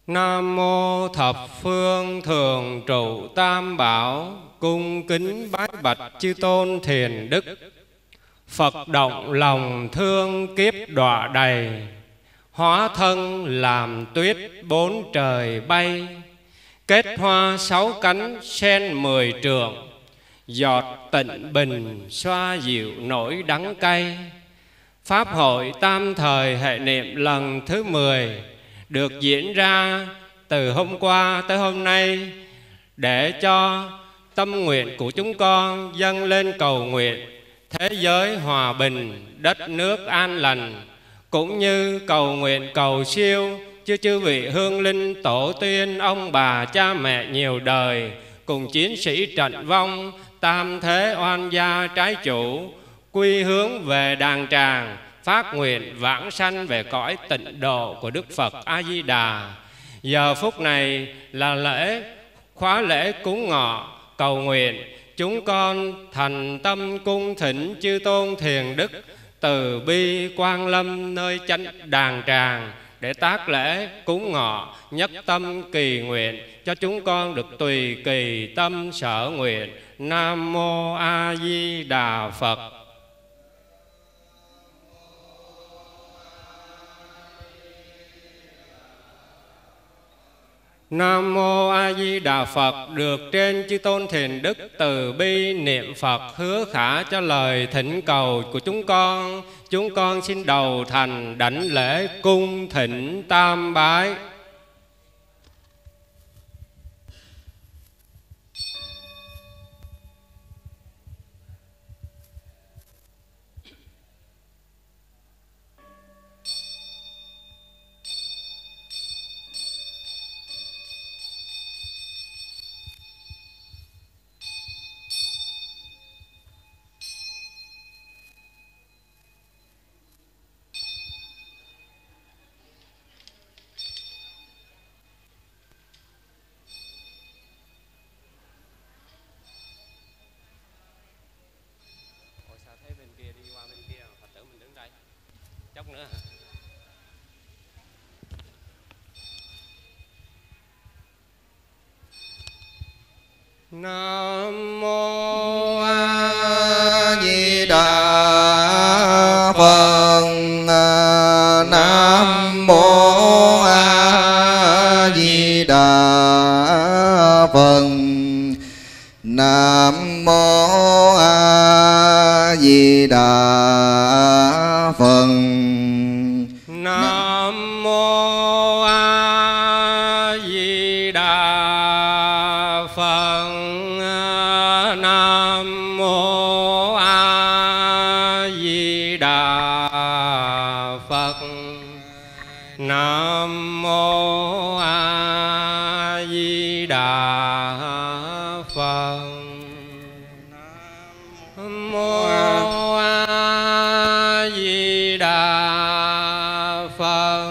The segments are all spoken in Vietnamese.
Nam mô thập phương thường trụ tam bảo, cung kính bái bạch chư tôn thiền đức. Phật động lòng thương kiếp đọa đầy, hóa thân làm tuyết bốn trời bay. Kết hoa sáu cánh sen 10 trượng, giọt tịnh bình xoa dịu nỗi đắng cay. Pháp hội tam thời hệ niệm lần thứ 10 được diễn ra từ hôm qua tới hôm nay, để cho tâm nguyện của chúng con dâng lên cầu nguyện thế giới hòa bình, đất nước an lành, cũng như cầu nguyện cầu siêu chư vị hương linh tổ tiên, ông bà cha mẹ nhiều đời, cùng chiến sĩ trận vong, tam thế oan gia trái chủ, quy hướng về đàng tràng, phát nguyện vãng sanh về cõi tịnh độ của Đức Phật A Di Đà. Giờ phút này là khóa lễ cúng ngọ cầu nguyện. Chúng con thành tâm cung thỉnh chư tôn thiền đức từ bi quang lâm nơi chánh đàng tràng, để tác lễ cúng ngọ, nhất tâm kỳ nguyện cho chúng con được tùy kỳ tâm sở nguyện. Nam mô A Di Đà Phật. Nam mô A Di Đà Phật. Được trên chư tôn thiền đức từ bi niệm Phật, hứa khả cho lời thỉnh cầu của chúng con xin đầu thành đảnh lễ cung thỉnh tam bái. Nam mô A Di Đà Phật. Nam mô A Di Đà Phật. Nam mô A Di Đà Phật. Nam mô A Di Đà Phật. Nam mô A Di Đà Phật. Nam mô A Di Đà Phật. Nam mô A Di Đà Phật.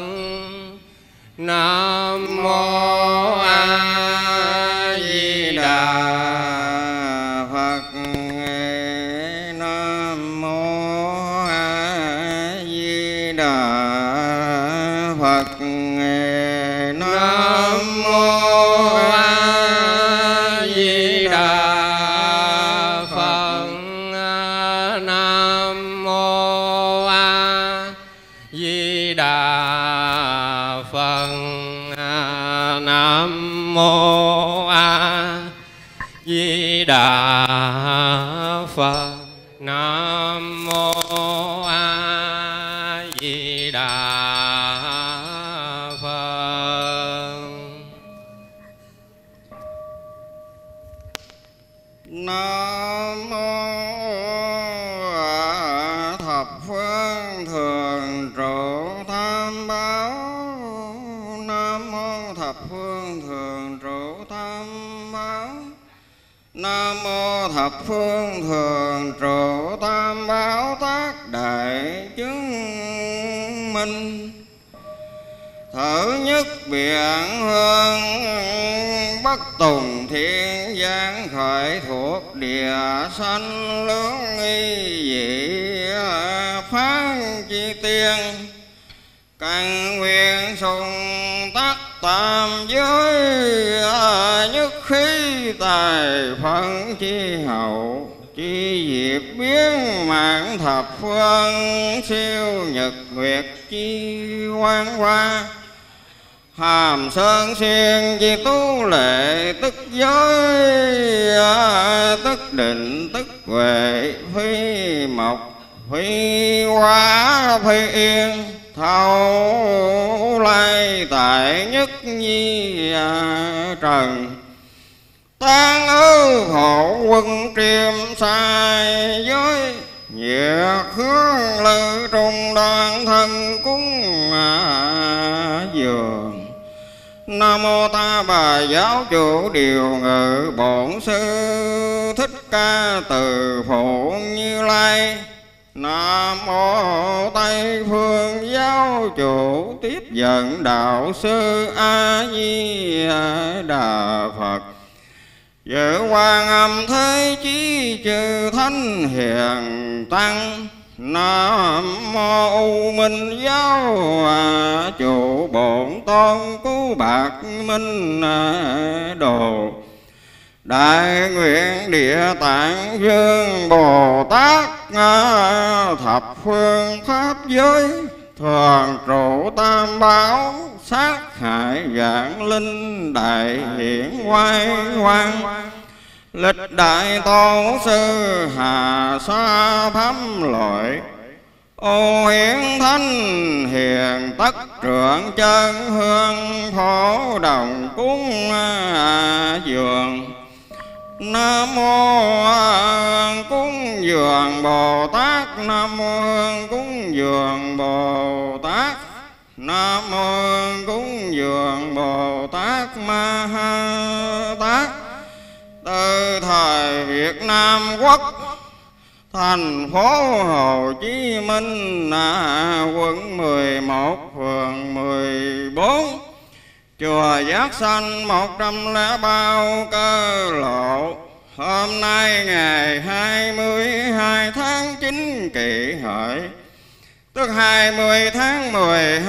Nam mô A Di Đà Phật. Nam mô A Di Đà Phật. Nam mô A Di Đà Phật. Nam mô A Di Đà Phật. Nam mô A Di Đà Phật. Nam mô A Di Đà Phật. Nam mô thập phương thường trụ tam bảo. Nam mô thập phương thường trụ tam bảo. Nam mô thập phương thường trụ tam bảo tác đại chứng minh. Thử nhất biện hương bất tùng thiên giang, khởi thuộc địa sanh lưỡng nghi dị phán chi tiên. Căn nguyện sùng tắc tam tài phận chi hậu, chi diệt biến mạng thập phương, siêu nhật nguyệt chi quan hoa. Hàm sơn xuyên chi tu lệ, tức giới tức định tức huệ, phi mộc phi hóa phi yên, thâu lai tại nhất nhi trần. Tan ư hộ quân triêm sai giới, nhiệt hướng lư trung đoàn thân cúng dường. Nam mô Ta Bà giáo chủ điều ngự, bổn sư thích ca từ phụ Như Lai. Nam mô Tây phương giáo chủ tiếp dẫn đạo sư A Di Đà Phật. Dự Quan Âm Thế Chí chư thánh hiền tăng. Nam mô U Minh giáo chủ bổn tôn Cứu Bạc Minh Đồ. Đại nguyện Địa Tạng Vương Bồ Tát, thập phương pháp giới, thường trụ tam bảo, sát hại vạn linh, đại hiển oai quang. Lịch đại tôn sư hà sa pháp lợi, ô hiển thánh hiền tất trưởng chân hương, phổ đồng cúng dường. Nam mô cúng dường Bồ Tát, Nam mô cúng dường Bồ Tát, Nam mô cúng dường Bồ Tát Ma Ha Tát. Từ thời Việt Nam Quốc, thành phố Hồ Chí Minh, quận 11, phường 14, chùa Giác Sanh 103 Cơ Lộ. Hôm nay ngày 22 tháng 9 Kỷ Hợi, tức 20 tháng 10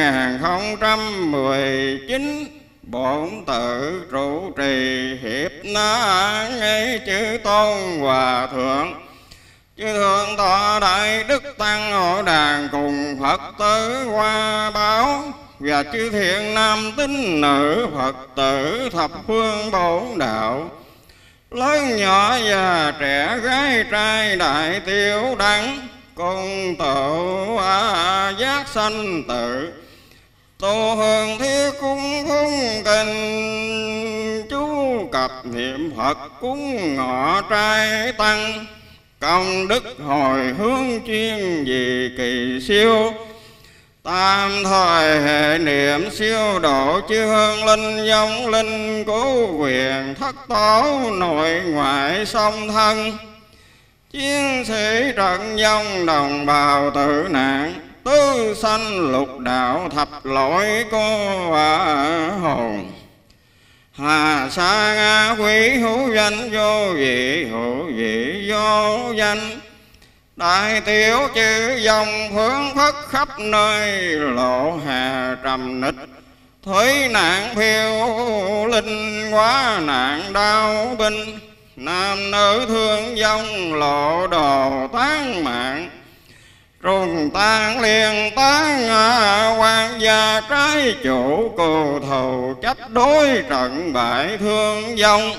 2019, bổn tự trụ trì hiệp na ngay chư tôn hòa thượng, chư thượng tọa đại đức tăng hội đàn cùng Phật tử Hoa Báo và chư thiện nam tín nữ Phật tử thập phương bổn đạo, lớn nhỏ già trẻ gái trai đại tiểu đẳng, cùng tụ Giác Sanh tự, tu hương thiết cung phúng kinh, chú cập niệm Phật cúng ngọ trai tăng, công đức hồi hướng chuyên vì kỳ siêu. Tam thời hệ niệm siêu độ chư hương linh, vong linh cứu quyền thất tổ nội ngoại song thân. Chiến sĩ trận vong đồng bào tử nạn, tứ sanh lục đạo thập lỗi cô hồn. Hà sa ngã quỷ hữu danh vô vị, hữu vị vô danh. Đại tiểu chư dòng phương phất khắp nơi, lộ hà trầm nịch. Thủy nạn phiêu linh, quá nạn đau binh. Nam nữ thương vong lộ đồ tán mạng. Trùng tan liền tán quan gia trái chủ, cù thù chấp đối trận bại thương vong.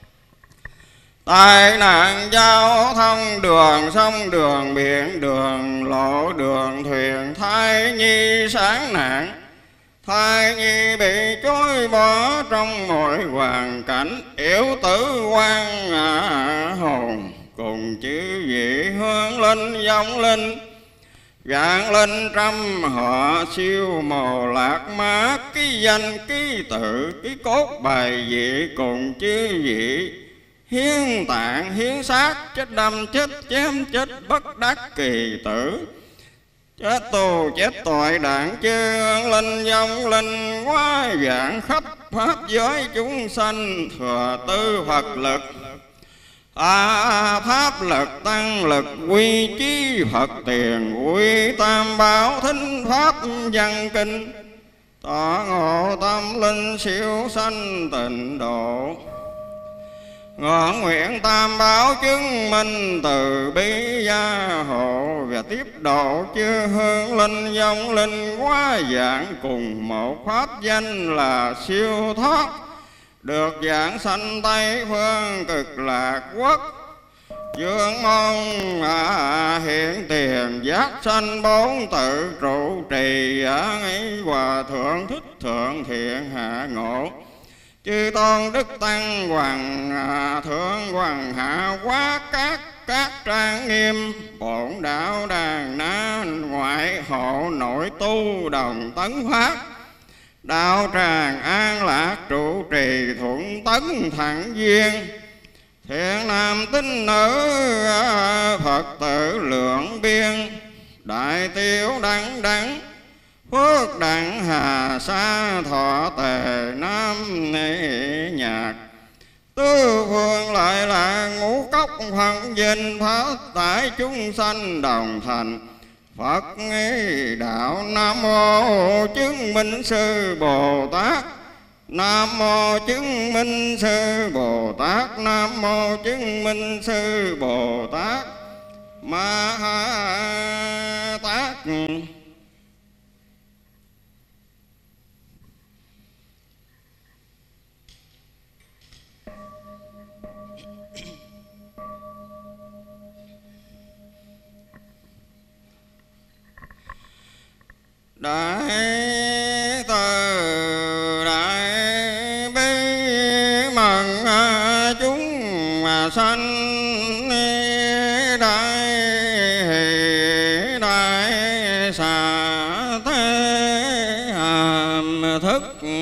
Tai nạn giao thông đường sông đường biển, đường lộ đường thuyền, thai nhi sáng nạn. Thai nhi bị chối bỏ trong mọi hoàn cảnh, yếu tử quan hồn. Cùng chư vị hương linh vong linh, vạn linh trăm họ siêu mồ lạc má, ký danh ký tự ký cốt bài vị. Cùng chư vị hiến tạng hiến xác, chết đâm chết chém chết bất đắc kỳ tử, chết tù chết tội đạn chư linh vong linh, quá vạn khắp pháp giới chúng sanh. Thừa tư Phật lực pháp lực tăng lực, quy chí Phật tiền, quy tam bảo thính pháp văn kinh. Tỏ ngộ tâm linh siêu sanh tịnh độ, ngọn nguyện tam bảo chứng minh từ bi gia hộ, và tiếp độ chư hương linh vong linh quá dạng, cùng một pháp danh là siêu thoát, được giảng sanh Tây phương cực lạc quốc. Dương môn hiện tiền giác sanh bốn tự trụ trì, Hòa thượng Thích Thượng Thiện Hạ Ngộ, chư tôn đức tăng hoàng thượng hoàng hạ quá các trang nghiêm, bổn đạo đàn na ngoại hộ nội tu đồng tấn pháp, đạo tràng an lạc trụ trì thuận tấn thẳng duyên. Thiện nam tín nữ Phật tử lượng biên, đại tiểu đẳng đẳng phước đặng hà sa thọ tề nam nhạc. Tứ phương lại là ngũ cốc phận dinh, phát tải chúng sanh đồng thành. Phật đạo Nam mô chứng minh sư Bồ Tát, Nam mô chứng minh sư Bồ Tát, Nam mô chứng minh sư Bồ Tát Ma Tát. Đại từ đại bi mật chúng sanh, đại hỷ đại xả thế hàm thức.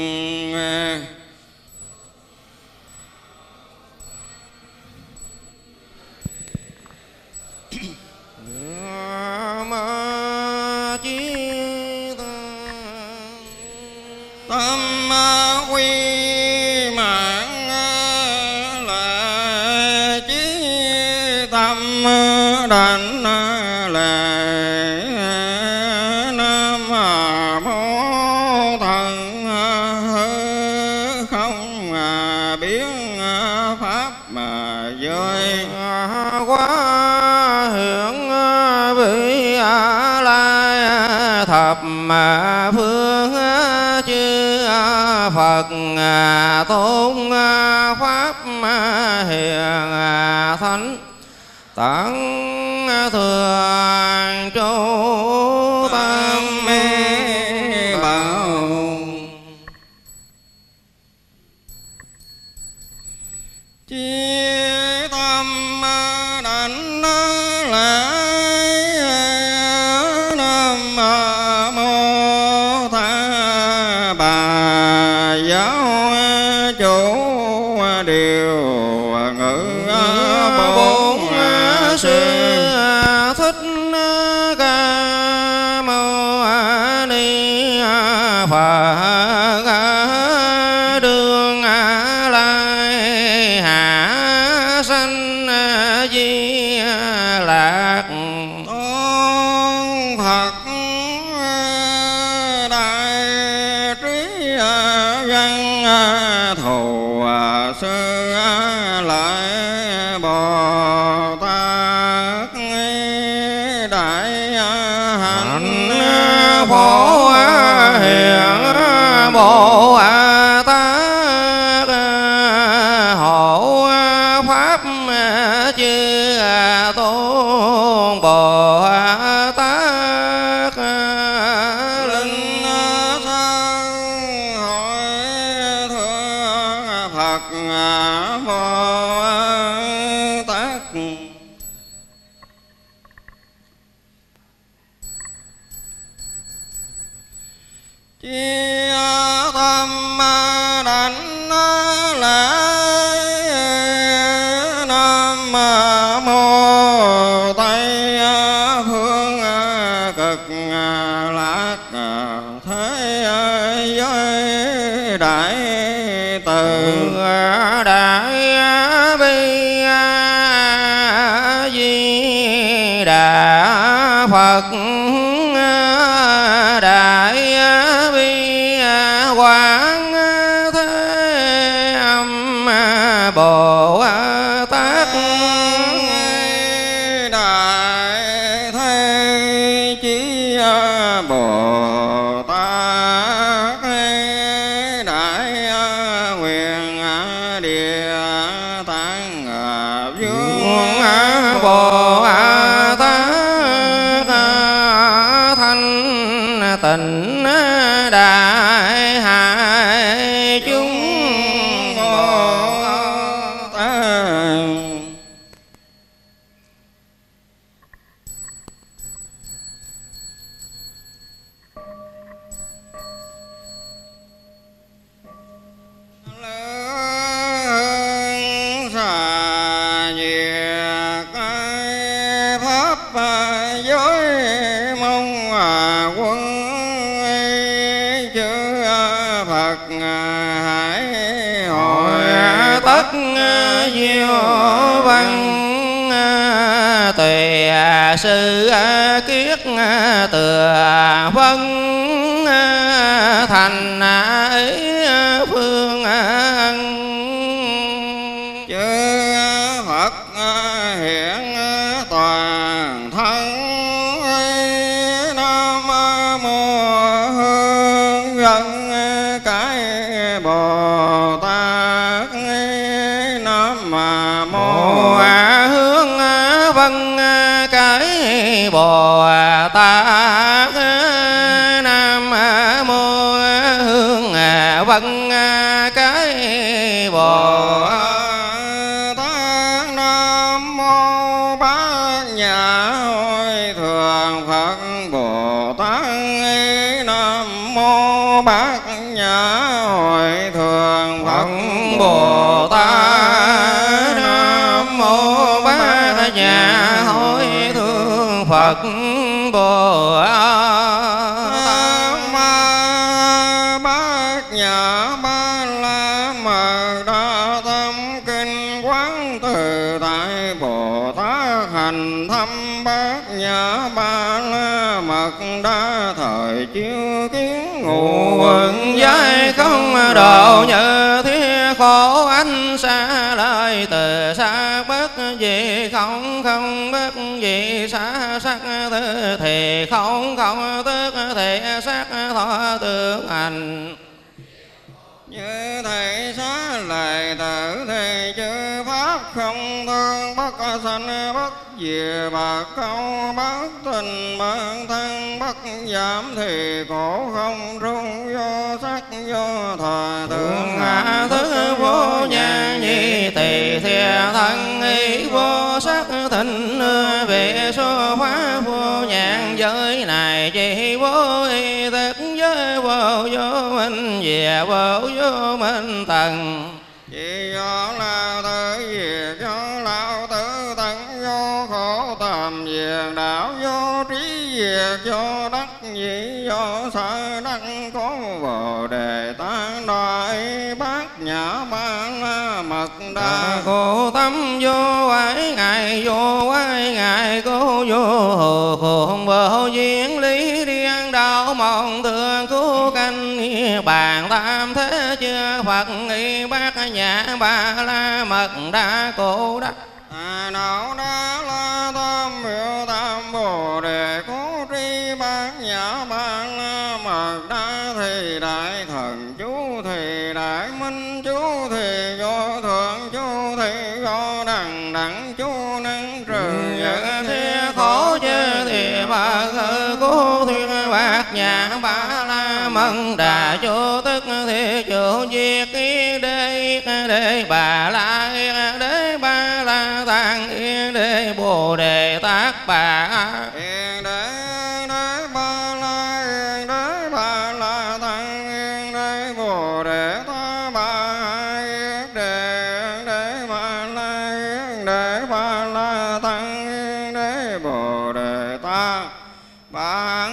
Tâm quy mạng là chí tâm đảnh lệ, Nam mô thần hư không biến pháp mà giới, quá hiện vị lai thập phương chư Phật tôn pháp hiền thánh, tặng thường trụ tâm bảo. Chí tâm đảnh lễ, Nam mô Tha Bà giáo chủ điều ngữ bốn sư Thích Ca Mâu Ni Phật, đường lai hạ sanh di lạc. Tôn Phật đại trí văn thù sư lại Bồ Tát đại hạnh phổ hiền Bồ Tát, hộ pháp chư tôn Bồ Tát. Linh sanh hội thượng Phật Bồ Tát. Chi tâm đảnh lễ, Nam mô Tây phương cực lạc thế giới, đại từ đại bi di đà Phật, đại bi quán thế âm Bồ Tát Đại Thế Chí Bồ Tát Đại Nguyện Địa Tạng Vương Bồ Tát thanh tịnh đại hải chúng Bồ Tát. Lớn xa diệt cái pháp giới mong quân chư Phật hải hội Tất diệu văn tùy sư kiết tựa vân thành ý phương chư Phật hiện toàn thân Nam Mô Hương Dân cái Bồ Tát Nam Mô hướng vân cái Bồ Tát Nam Mô hướng vân cái Bồ Tát Nam Mô Bát Nhã Hội Thượng Phật Bồ Tát Nam Mô Bát Nhã Hội Thượng Phật Bồ Tát Nam Mô Bát Nhã Hội Thượng Phật Bồ Tát Ma Bát Nhã Ba La Mật Đa Tâm Kinh Quán Từ Tại Bồ Tát Hành Thâm Bát Nhã Ba La Mật Đa Thời Chiếu Kiến Ngụ quần giới không độ như thế khổ ánh xa lời từ xa bất gì không bất gì xa sắc tư thì không tức thì sắc thọ tương hành như thầy xá lời tử thì chư pháp không thương bất sanh bất diệt bất câu bất tình bất thân bất giảm thì khổ không rung vô sắc vô thời tương hạ thứ vô nhan nhi tỳ thiệt thân ý vô sắc thịnh về số phá vô nhãn giới này chỉ vô y thức giới vô minh về vô minh tầng chỉ do lao tử diệt do lao tử tận vô khổ tầm diệt đạo vô trí diệt do đắc nhị do sở đắc có bồ đề tán đại bát nhã ba la mật đa khổ tâm vô ái ngại vô ái ngại cố vô hồ khôn vô duyên lý điên đạo mong thương cứu canh bàn tam thế chưa Phật y bát nhã ba la mật đa cổ đắc đạo đa la tam biểu tam bồ đề cố tri bát nhã ba la mật đa thì đại thần chú thì đại minh chú thì vô thượng chú thì vô đẳng đẳng chú năng trừ nhận thế khổ chứ thì bà khờ cố thuyết bát nhã ba la mật đà chú tức thì chủ diệt yên đế bà la yên đế ba la tạng yên đế bồ đề tát bà yên đế ba la yên đế ba la tạng yên đế bồ đề tát bà yên đế ba la yên đế ba la tạng yên đế bồ đề tát bà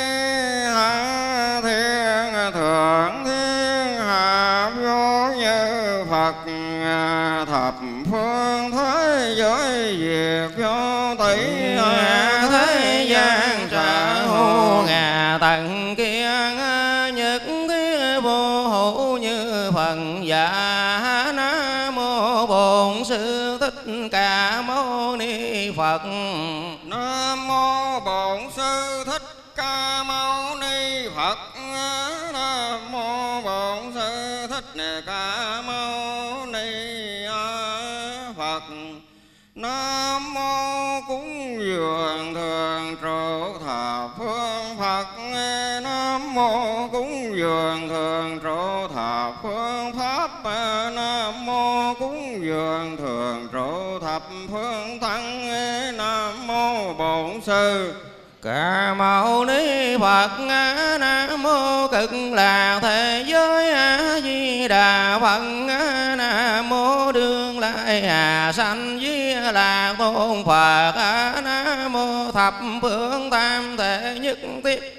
thiên thượng thiên hạ vô như Phật thập phương thế giới diệt vô tỷ thế gian trợ hộ ngà tận kia nhất thiết vô hữu như phần giả nam mô bổn sư Sư Thích Ca Mâu Ni Phật. Nam mô Bổn Sư Thích Ca Mâu Ni Phật. Nam mô Bổn Sư Thích Ca Mâu Ni Phật. Nam mô cúng dường thường trụ thập phương Phật. Nam mô cúng dường thường trụ thập phương Pháp. Nam mô cúng dường thường trụ thập phương Tăng. Nam mô Bổn Sư Ca Mâu Ni Phật. Nam mô Cực Lạc Thế Giới A Di Đà Phật. Nam mô Đương Lai Hà Sanh Di Lạc Tôn Phật. Nam mô Thập Phương Tam Thể Nhất Thiết.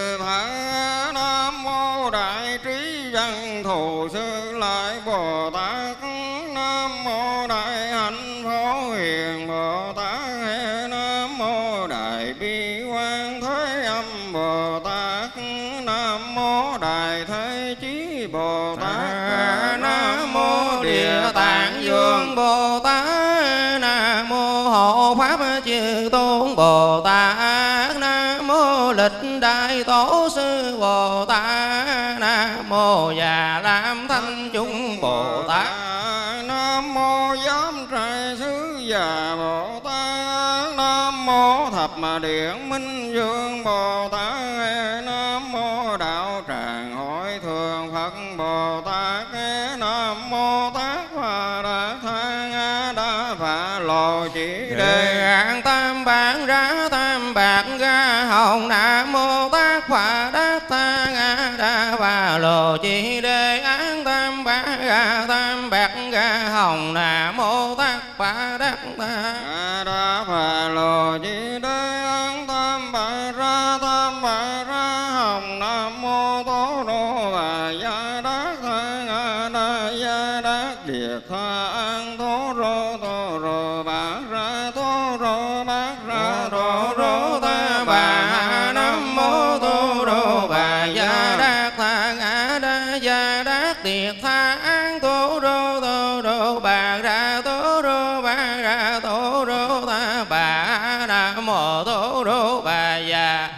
Nam mô Đại Trí Văn Thù Sư Lợi Bồ Tát. Nam mô Đại Hạnh Phổ Hiền Bồ Tát. Nam mô Đại Bi Quan Thế Âm Bồ Tát. Nam mô Đại Thế Chí Bồ Tát. Nam mô Địa Tạng Dương Bồ Tát. Nam mô Hộ Pháp Chư Tôn Bồ Tát. Nam mô Lịch Đại Tổ Sư Bồ Tát. Nam mô Già Lam Thanh Chúng Bồ Tát. Nam mô Giám Trai Sứ Già Bồ Tát. Nam mô Thập Điện Minh Dương Bồ Tát. Nam mô Đạo Tràng Hội Thường Phật Bồ Tát. Nam mô Tác Phà Đạt Thang Đa Phà Lô Chỉ Đề An Tam Bản Ra Tam Bạc Ga Hồng. Nam mô Tác Phà Đạt Thang Đa Phà Lô Chỉ Đề An Tam Bản Ra Tam Bạc Ga Hồng. Nam mô Tác Phà Đạt Thang Đa Phà Lô Chỉ Đề An Tam Bạc Ra Hồng. Nam mô Tố Rô Bà Gia Đát Thang Đa Gia Đát Điệt Tha An Tố Rô Bà Ra Tố Rô Bát Ra Tố Rô Ta Bà. Nam mô Tố Rô Bà Gia Đát Thang Đa Gia Đát Điệt Tha An Tố Rô Bà Ra Tố Rô Bà Ra Tố Rô Ta Bà. Nam mô Tố Rô Bà Gia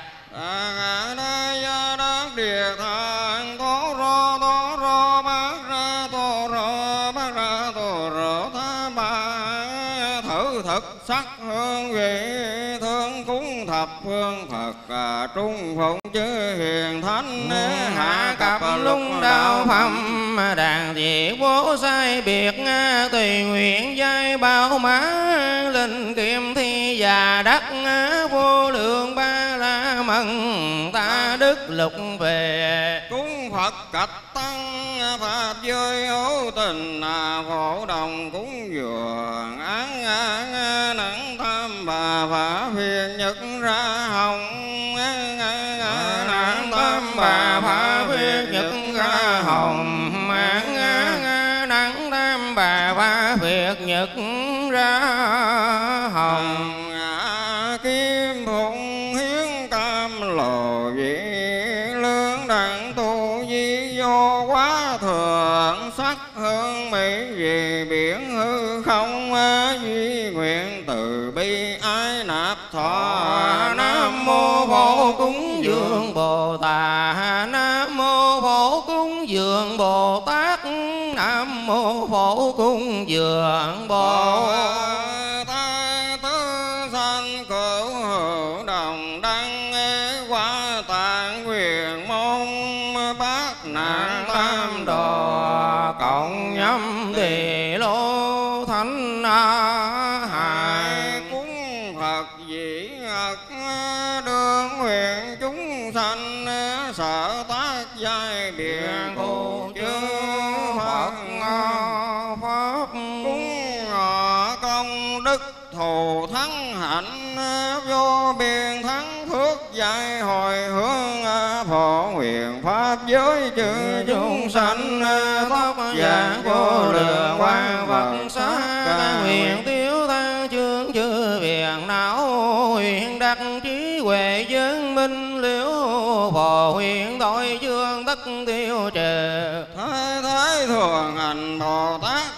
Đa Gia Đát Điệt Tha An Tố Rô Bát Ra Tố Rô Bát Ra Tố Rô Ta Bà. Thử thực sắc hương vị thương cúng thập phương Phật. Trung phụng chư hiền thánh hạ cặp lung đạo phẩm. Đàn diệt vô sai biệt tùy nguyện giai bao má. Linh kiệm thi già đắc vô lượng ba la mừng. Ta đức lục về cúng Phật cạch tăng pháp giới hữu tình. Phổ đồng cúng dường án nắng tham bà phá phiền nhật ra hồng. nắng tam bà phá phiền nhật ra hồng. Nắng tam bà phá phiền nhật ra hồng. Kim phụng hiến cam lồ vị lương đặng tu di vô quá thượng. Sắc hương mỹ vì biển hư không. Duy nguyện từ bi ái nạp thọ. Nam mô Phổ Cúng Dường Bồ Tát. Nam mô Phổ Cúng Dường Bồ Tát. Nam mô Phổ Cúng Dường Bồ Tát. Tứ sanh cửu hữu đồng đăng. Qua tạng quyền môn bát nạn tam đồ. cộng nhâm tỳ lô thánh hài. Cúng Phật dĩ ngật đương nguyện chúng sanh. Sở tác giai biện cụ chư Phật. Pháp Cúng họ công đức thù thắng hạnh. Vô biên thắng phước giai hồi hướng. Phổ nguyện pháp giới chư chúng sanh. Tóc vàng vô lượng quang Phật xá. nguyện tiêu tha chương chư viện não. Nguyện đắc trí huệ dân minh liễu. Phò nguyện tội chương tất tiêu trừ. Thái Thái thường hành Bồ Tát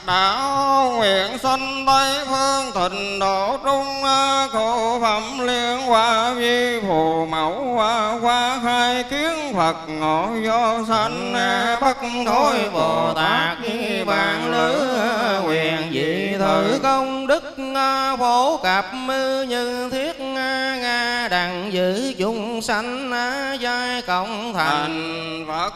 đạo nguyện sanh Tây phương thịnh độ trung khổ phẩm liên hoa vi phù mẫu hoa khai kiến Phật ngộ vô sanh bất thối Bồ Tát bản lữ quyền dị thử công đức phổ cập như thiết nga đặng giữ chúng sanh giai cộng thành Phật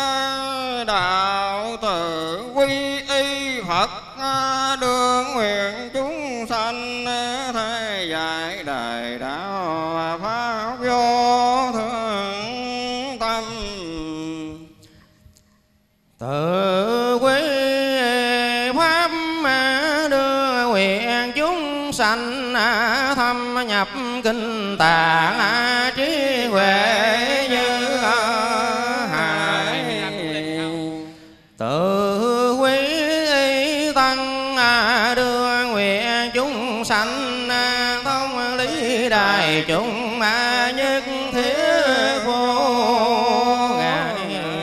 đạo tự quy y Phật đương nguyện chúng sanh thế giải đời đạo pháp vô thượng tâm tự quy pháp đưa nguyện chúng sanh thâm nhập kinh tạng trí huệ như hải tự quý tăng đưa nguyện chúng sanh thông lý đại chúng nhất thiết vô ngại.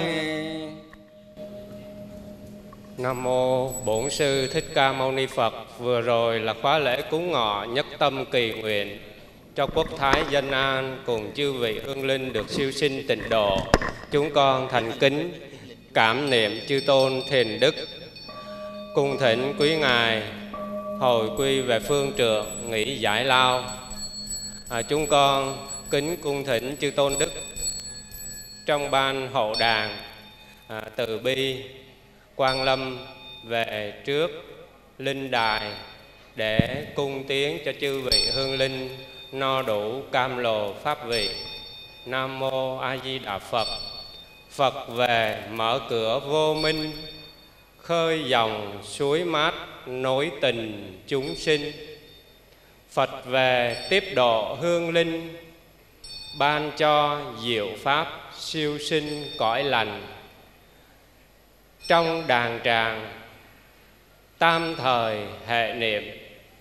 Nam mô Bổn Sư Thích Ca Mâu Ni Phật. Vừa rồi là khóa lễ cúng ngọ nhất tâm kỳ nguyện cho quốc thái dân an cùng chư vị hương linh được siêu sinh tịnh độ. Chúng con thành kính cảm niệm chư tôn thiền đức, cung thỉnh quý ngài hồi quy về phương trượng nghỉ giải lao. Chúng con kính cung thỉnh chư tôn đức trong ban hậu đàn từ bi Quang Lâm về trước linh đài để cung tiến cho chư vị hương linh no đủ cam lồ pháp vị. Nam mô A Di Đà Phật. Phật về mở cửa vô minh, khơi dòng suối mát nối tình chúng sinh. Phật về tiếp độ hương linh, ban cho diệu pháp siêu sinh cõi lành. Trong đàn tràng tam thời hệ niệm,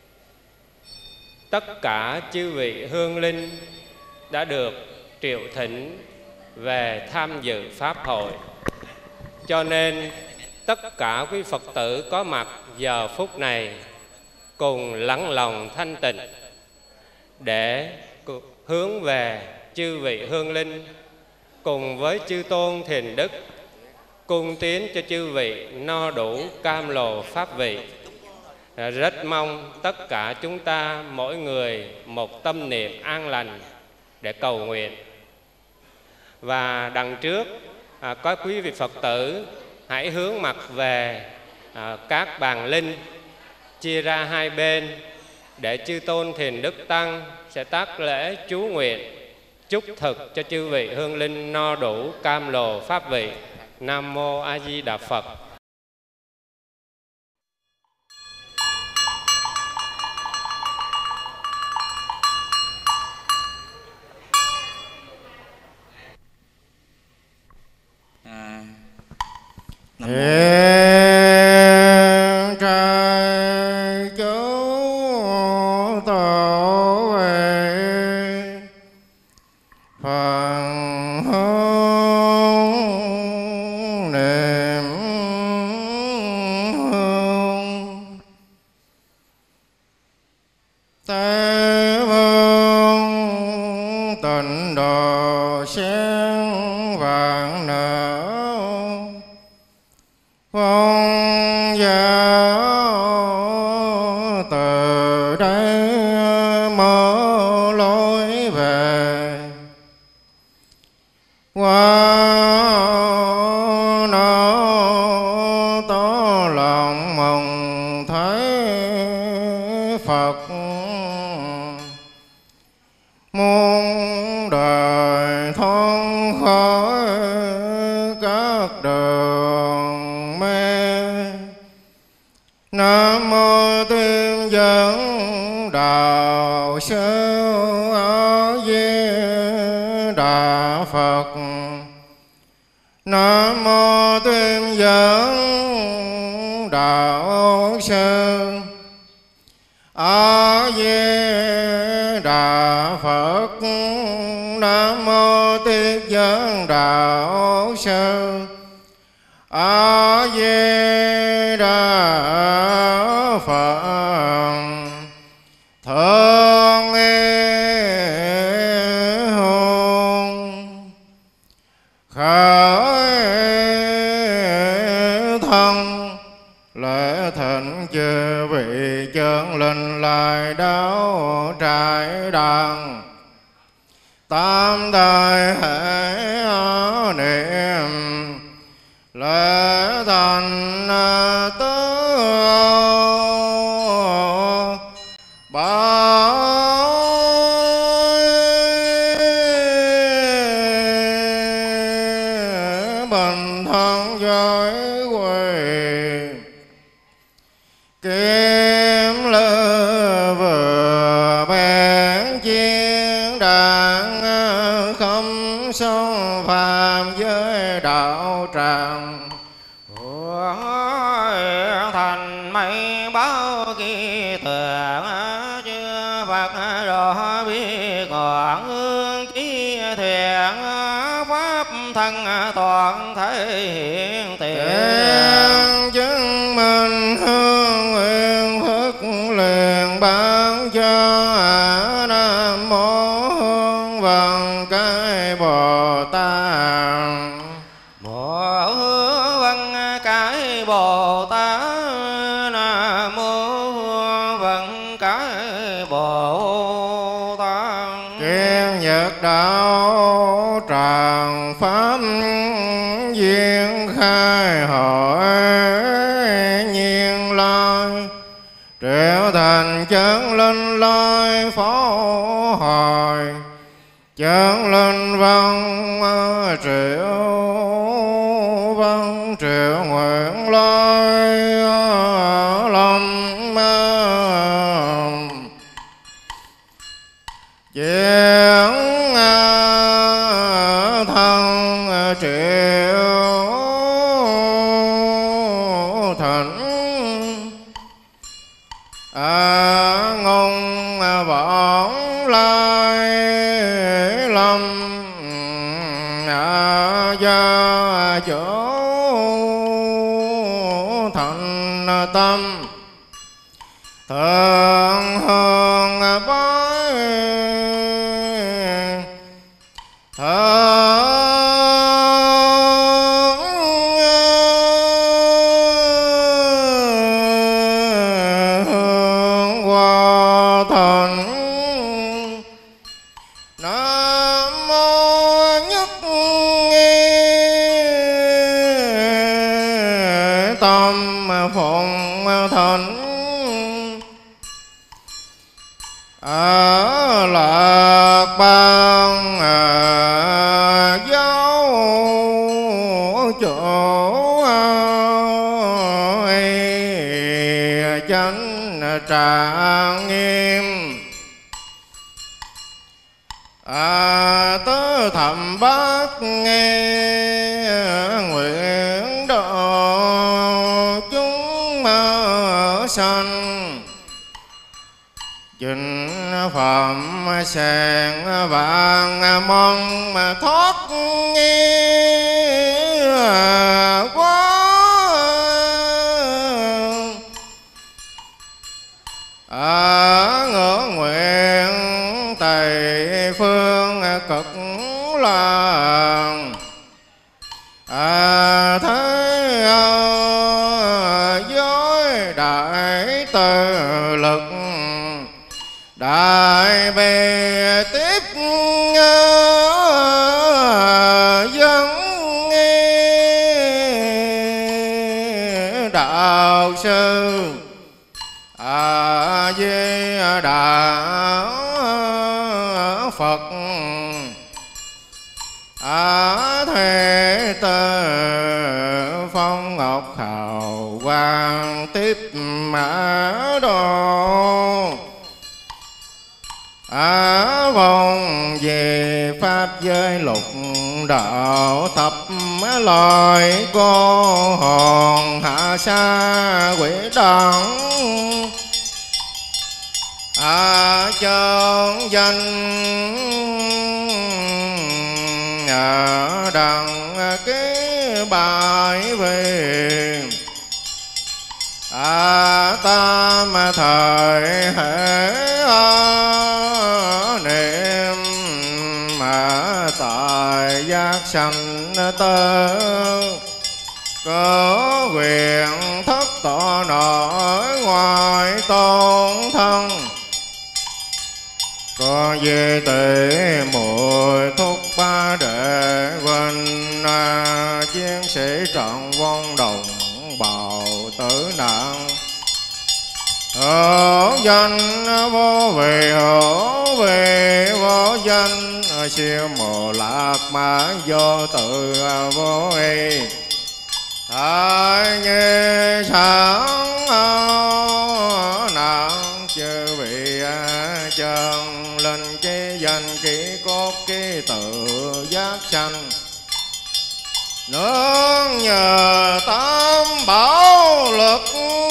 tất cả chư vị hương linh đã được triệu thỉnh về tham dự pháp hội. Cho nên tất cả quý Phật tử có mặt giờ phút này cùng lắng lòng thanh tịnh để hướng về chư vị hương linh, cùng với chư tôn thiền đức cung tiến cho chư vị no đủ cam lồ pháp vị. Rất mong tất cả chúng ta mỗi người một tâm niệm an lành để cầu nguyện. Và đằng trước có quý vị Phật tử hãy hướng mặt về các bàn linh, chia ra hai bên để chư tôn thiền đức tăng sẽ tác lễ chú nguyện chúc thực cho chư vị hương linh no đủ cam lồ pháp vị. Nam mô A Di Đà Phật. Trời chú tổ về phần hương niệm hương tế vương tịnh độ sen vạn nở phong giáo từ đây mở lối về qua nó tỏ lòng mong thấy Phật muôn đời thoát khỏi các đường mê. Nam mô Tuyên Dẫn Đạo Sư A Di Đà Phật. Nam mô Tuyên Dẫn Đạo Sư A Di Đà Phật. Nam mô Tuyên Dẫn Đạo Sư A Di Đà lời đạo trải đàn, tam thời hệ niệm lễ thành tứ bình thân giới quỳ kiếm lư vừa bén chiến đàn không sông phàm giới đạo tràng thành mây báo kỳ tượng chư Phật rõ biết ngọn hương chí thiện pháp thân toàn thể hiện tiền chứng minh hương nguyện phước liền ban cho Nam mô Hương Vân Cái Bồ Tát. Mô Hương Vân Cái Bồ Tát, Nam mô Hương Vân Cái Bồ Tát. Kiên nhật đạo tràng pháp duyên khai hội nhiên lai, triệu thành chân linh lai phó hồi, chân linh văn triệu nguyện lai lâm chiến thân triệu thỉnh ngôn bổn lai lâm gia chỗ thành tâm thường hương bái hương qua thành. Nam mô nhất tâm phụng thỉnh ở lạc bang giáo chỗ chánh trang nghiêm tứ thập bát nghe nguyện độ chúng sanh chinh phẩm sen vàng mong mà thoát quá ngưỡng nguyện Tây phương cực lạc thế giới đại từ lực đại bề tiếp dân đạo sư A Di Đà Phật Thế Tử phong ngọc hào quang tiếp mã đồ vòng về pháp giới lục đạo thập loài cô hồn hạ sa quỷ đẳng chân danh đặng cái bài về tam thời hệ niệm tại giác sanh tơ có quyền thất tọa nội ngoài tôn thân Di Tỳ Muội thúc ba đệ vinh, chiến sĩ trận vong đồng bào tử nạn. Hữu danh vô vị, hữu vị vô danh, siêu mồ lạc mã vô tự vô y. Thái như sáng nạn chư vị chân linh, ký danh ký cốt ký tự giác sanh. Nương nhờ tam bảo lực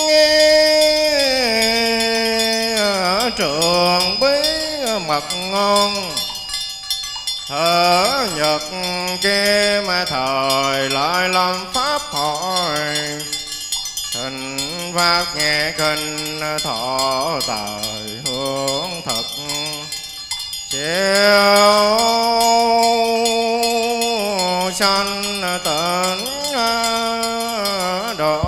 trường bí mật ngon, thở nhật kim thời lại làm pháp hội. Thịnh phát nghe kinh thọ tài hướng thật, siêu sanh tịnh độ.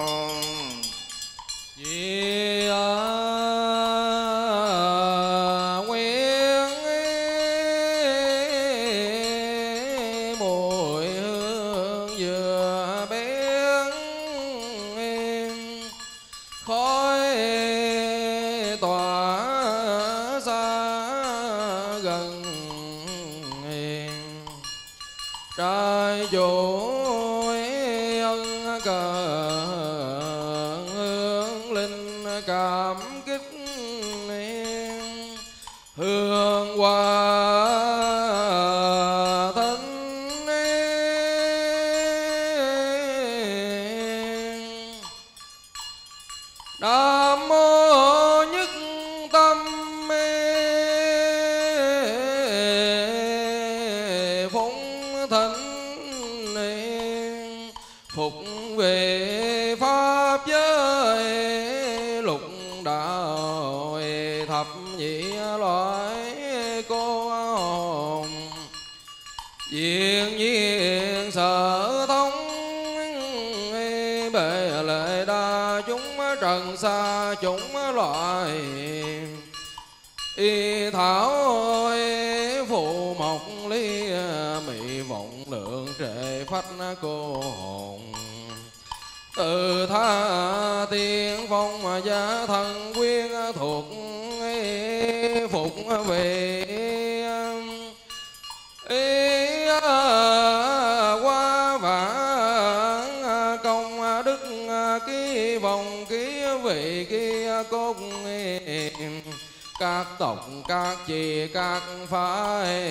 Xa chúng loại y thảo phụ mộc ly, mị vọng lượng trệ phách cô hồn. Từ tha tiên phong gia thân quyên thuộc phục về qua vãng công đức ký vòng ký vị kia cốt. Các tộc các chi các phái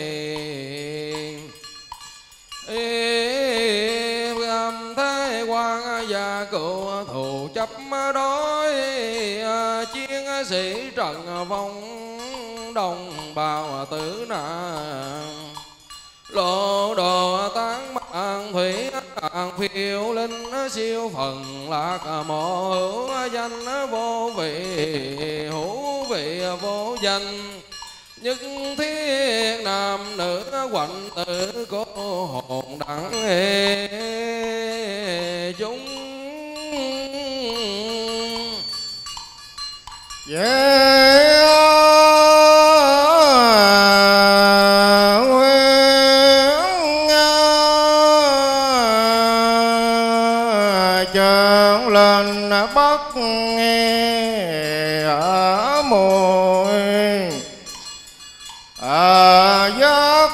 âm thế quan gia cựu thù chấp đối, chiến sĩ trận vong đồng bào tử nạn. Lộ đồ tán mạng thủy phiêu linh, siêu phần lạc mộ hữu danh vô vị, hữu vị vô danh. Nhất thiết nam nữ quạnh tử, cô hồn đẳng chúng. Trơn lên Bắc ở mùi giác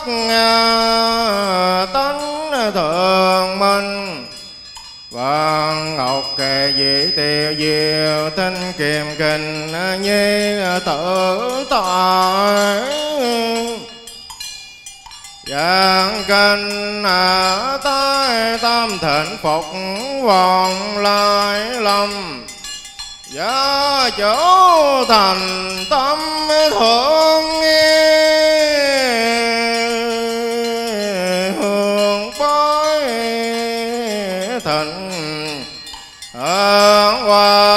tánh thường minh. Vạn ngọc kề dị tiêu diệu, tinh kiềm kinh nhi tự tại. Giang kinh tái tam thịnh phục vòng lai lâm. Giá chỗ thành tâm thượng hương bói thịnh hoa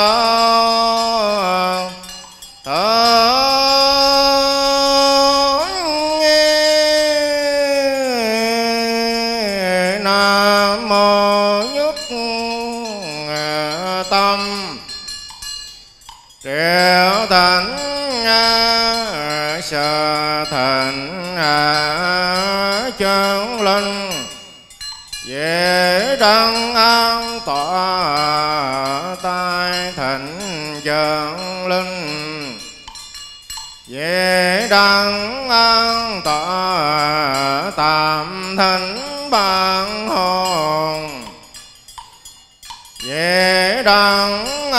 Nam mô nhất tâm triệu thành Sở Thịnh chân linh về đăng an tọa tai thịnh chân linh về đăng an tọa tam thịnh bản hồn về đăng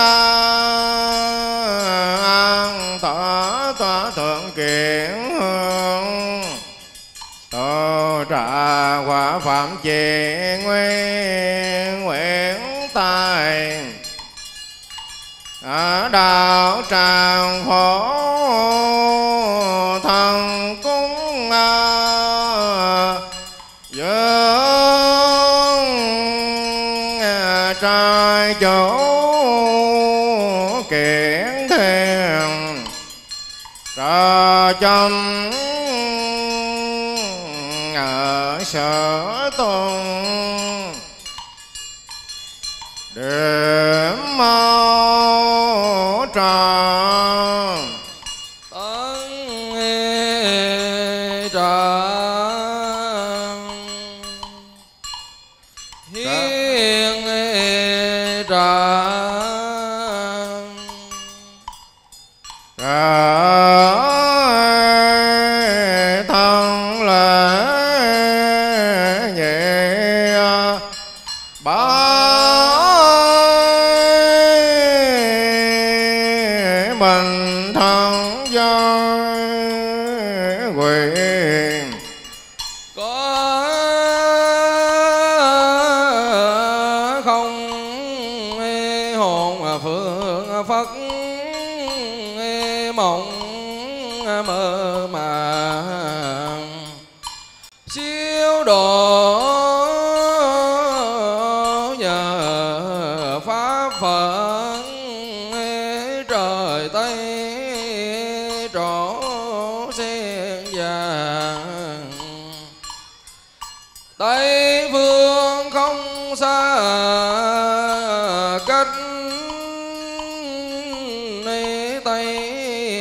an tọa tọa thượng kiện hương tổ trà quả phạm trì nguyên nguyện tài ở đạo tràng phổ thần cung dương trai chỗ kiện thiền ra chấm ở Sở Tôn điểm màu tròn tấn tràng hiên tràng thân lễ nhẹ bình thân giới quyền có không hồn phương Phật mộng mơ màng siêu độ nhờ pháp Phật trời Tây trổ sen vàng Tây phương không xa cách Tây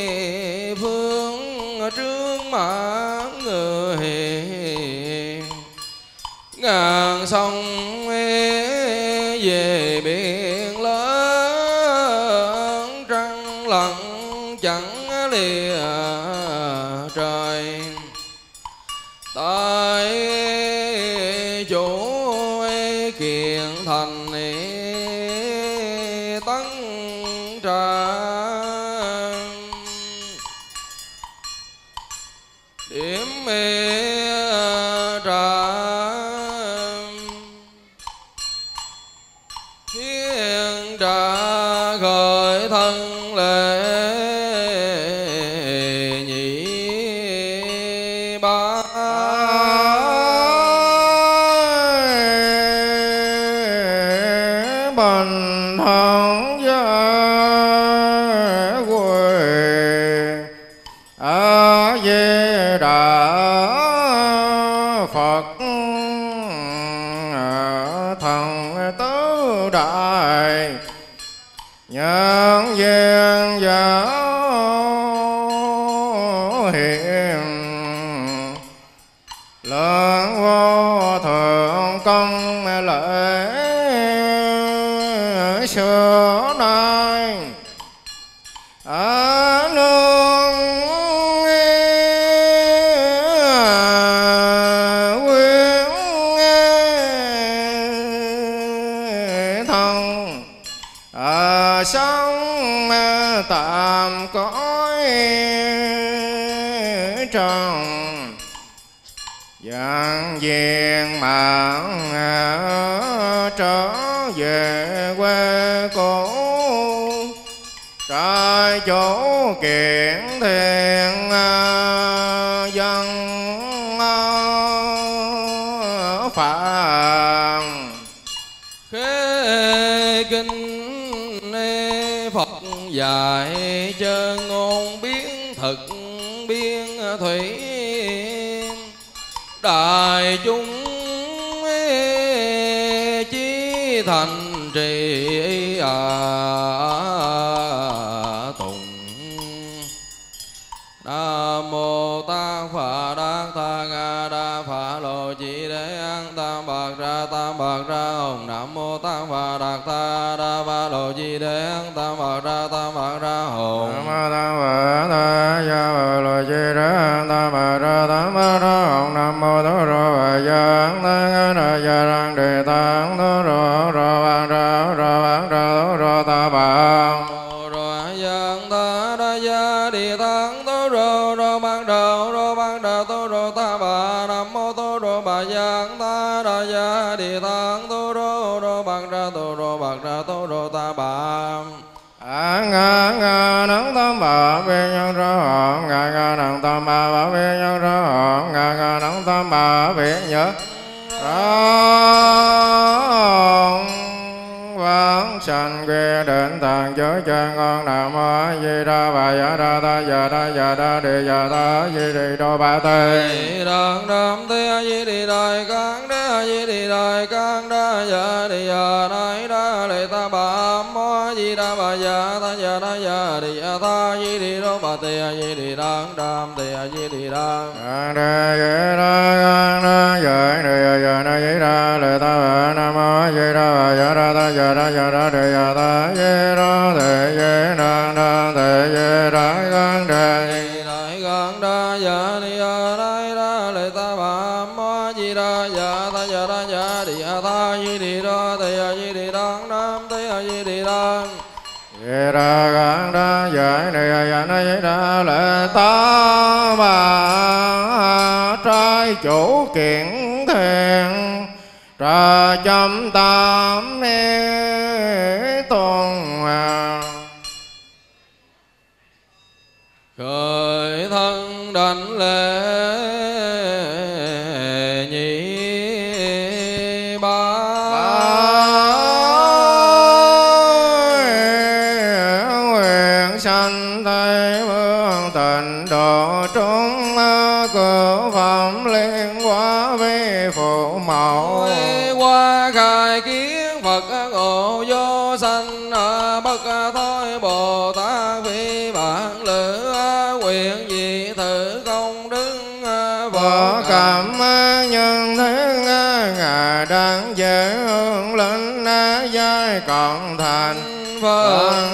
phương trước mặt người ngàn sông về biển lớn trăng lặng chẳng lìa trời tại chỗ kiện thành tấn tràng điểm tràng thiên trà khởi thân lễ nhị ba bình thân giới quyền ở Di Đà Phật thần tứ đại nhân viên giáo hiện lớn vô thượng công lễ xưa nay ở nương quyến thân sống tạm cõi trần dạng viên mạng trở về quê cũ trai chỗ kiện thiện dân phàm khế kinh Phật dạy chân ngôn biến thực biến thủy đại chúng chí thành trì tùng nam đầu Di Đế Tam Phật ra hồn. Nam mô Tam Phật Thế Gia Phật Lô Di Đế Tam Phật ra hồn. Nam mô Tố Rô Bà Giang Tăng Ra Gia Răng Đề Tăng Tố Rô Rô Bang Ra Rô Bang Ra Tố Rô Ta Bang. Rô Giang Ta Ra Gia Đi Tăng Tố Rô Rô Bang Ra Tố Rô Ta Bà. Nam mô Tố Rô Bà Giang Ta Ra Gia Đi Tăng Tố Rô Rô Bang Ra Tố Rô Ta Bà. Ngà nắng tam bà vi nhân ra hồn. Ngà nắng tam bà vi nhân ra hồn. Ngà nắng tam bà vi nhớ vãng sanh quy định tạng giới chân ngon. Nam mô A Di Đà Bà Dạ Đà Ta Dạ Đà Dạ Đà Đi Dạ Ta A Di Đi Đô Ba Tê Đàn đam Tê A Di Đi Đại Cang Đế A Di Đi Đại Cang Đa Dạ Đi Dạ Đại Đa Lệ Ta Bà Mô A Di Đà Bà Dạ Ta Dạ Đà Dạ Đi Dạ Ta A Di Đi Đô Ba Tê A Di Đi Đàn đam Tê A Di Đi Đàn Cang Đê Di Đà Cang Đê Dạ Đi Dạ Na Di Đà Lệ Ta Bà Nam mô A Di Đà Bà Dạ Đà Ta Dạ Đà Dạ Đà Đi Dạ Ta Di Đà Tê Di Đà Đà Tê Di Đà Cang Đê Đại Cang Đa Dạ Đi Dạ Đại Đa Lệ Ta Bà Mô A Di Đà Dạ Ta Dạ Đà Dạ Đi Dạ Ta A Di Đi Đô Tê A Di Đi Đàn đam Tê A Di Đi Đàn Di Đà Cang Đa Dạ Đi Dạ Na Di Đà Lệ Ta Bà trai chủ kiện thiện trà chấm tam ni tôn khởi thân đảnh lễ nhị ba nguyện sanh Tây phương tịnh độ chúng cửa phẩm liên hóa vi phụ mẫu qua khai kiến Phật ngộ vô sanh bất thối Bồ Tát phi bản lữ nguyện dị thử công đức võ cảm nhân thế ngài đáng dễ hương linh giai còn thành Phật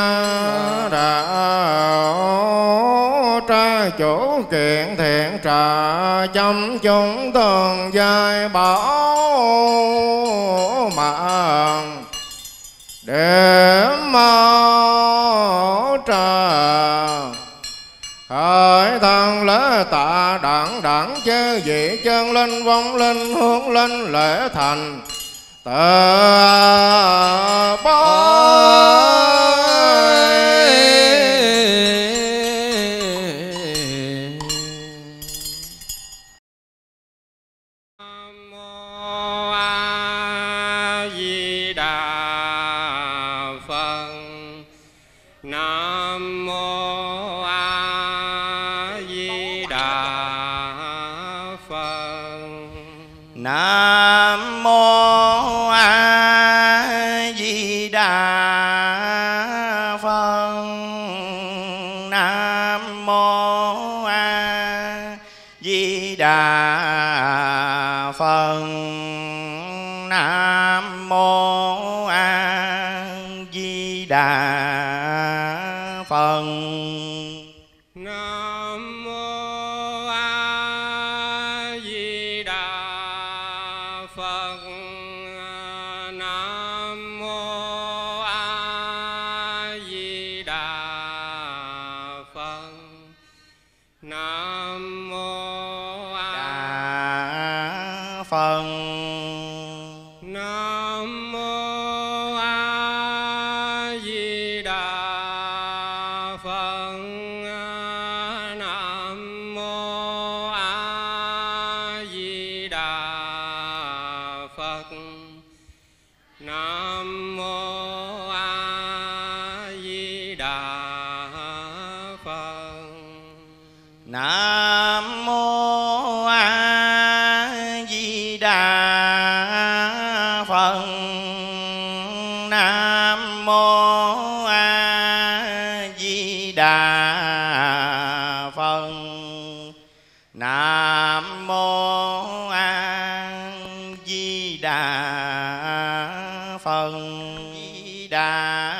đạo trai chủ kiện thiện trà chăm chúng tường giai bảo mạng để mau trà khởi thân lễ tạ đẳng đẳng chư vị chân linh vong linh hướng linh lễ thành tự Nam mô A Di Đà Phật. Nam mô A Di Đà Phật. Nam mô A Di Đà Phật. Nam mô A Di Đà Phật. Nam mô A Di Đà Phật. Nam mô A Di Đà Phật. Nam mô A Phật. Nam mô A Di Đà Phật. Nam mô A Di Đà Phật. Nam mô A Di Đà Phật. Nam mô A Di Đà Phật. Nam mô A Di Đà Phật. Nam mô A Di Đà Phật. Di Đà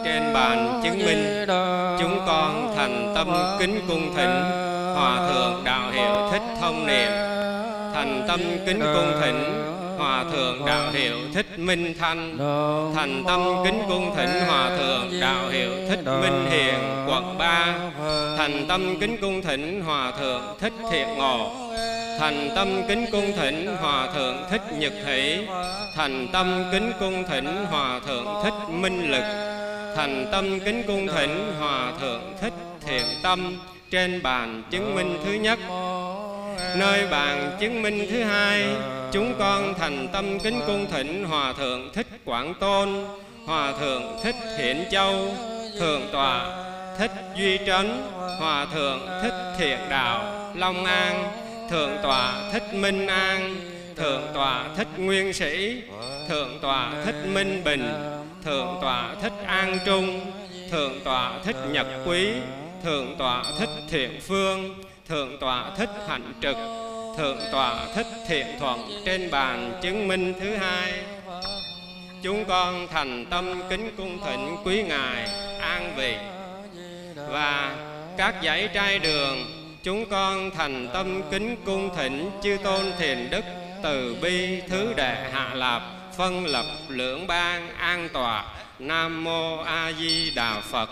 trên bàn chứng minh chúng con thành tâm kính cung thỉnh Hòa Thượng Đạo Hiệu Thích Thông Niệm, thành tâm kính cung thỉnh Hòa Thượng Đạo Hiệu Thích Minh Thanh, thành tâm kính cung thỉnh Hòa Thượng Đạo Hiệu Thích Minh Hiền quận 3, thành tâm kính cung thỉnh Hòa Thượng Thích Thiện Ngộ, thành tâm kính cung thỉnh Hòa Thượng Thích Nhật Hỷ, thành tâm kính cung thỉnh Hòa Thượng Thích Minh Lực, thành tâm kính cung thỉnh Hòa Thượng Thích Thiện Tâm trên bàn chứng minh thứ nhất. Nơi bàn chứng minh thứ hai, chúng con thành tâm kính cung thỉnh Hòa Thượng Thích Quảng Tôn, Hòa Thượng Thích Hiển Châu, Thượng tọa Thích Duy Trấn, Hòa Thượng Thích Thiện Đạo Long An, Thượng tọa Thích Minh An, Thượng tọa Thích Nguyên Sĩ, Thượng tọa Thích Minh Bình, Thượng tọa Thích An Trung, Thượng tọa Thích Nhật Quý, Thượng tọa Thích Thiện Phương, Thượng tọa Thích Hạnh Trực, Thượng tọa Thích Thiện Thuận trên bàn chứng minh thứ hai. Chúng con thành tâm kính cung thỉnh quý ngài an vị, và các dãy trai đường chúng con thành tâm kính cung thỉnh chư tôn thiền đức từ bi thứ đệ hạ lạp phân lập lưỡng bang an tọa. Nam mô A Di Đà Phật.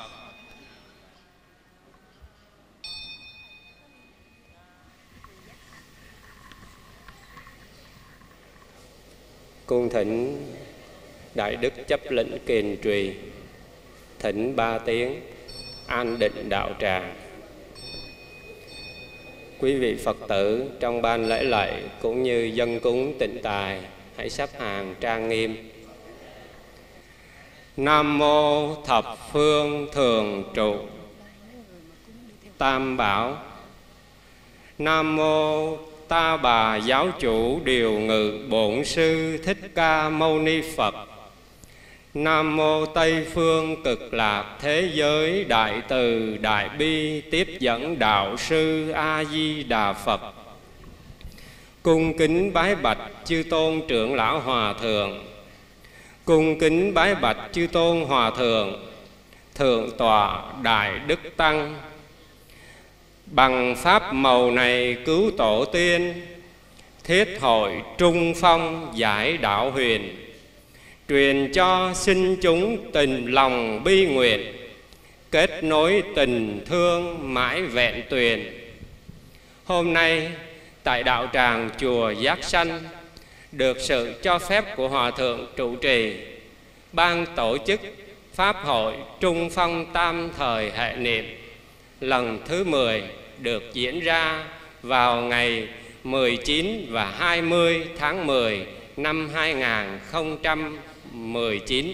Cung thỉnh Đại Đức chấp lĩnh Kiền Trì, thỉnh 3 tiếng an định đạo tràng. Quý vị Phật tử trong ban lễ lạy cũng như dân cúng tịnh tài hãy xếp hàng trang nghiêm. Nam mô thập phương thường trụ Tam Bảo. Nam mô Ta Bà Giáo Chủ Điều Ngự Bổn Sư Thích Ca Mâu Ni Phật. Nam mô Tây Phương Cực Lạc Thế Giới Đại Từ Đại Bi Tiếp Dẫn Đạo Sư A Di Đà Phật. Cung kính bái bạch chư tôn trưởng lão hòa thượng. Cung kính bái bạch chư tôn hòa thượng, thượng tọa Đại Đức Tăng. Bằng pháp màu này cứu tổ tiên, thiết hội trung phong giải đạo huyền, truyền cho sinh chúng tình lòng bi nguyện, kết nối tình thương mãi vẹn tuyền. Hôm nay tại đạo tràng chùa Giác Sanh, được sự cho phép của Hòa Thượng trụ trì, ban tổ chức Pháp hội Trung Phong Tam Thời Hệ Niệm lần thứ 10 được diễn ra vào ngày 19 và 20 tháng 10 năm 2019.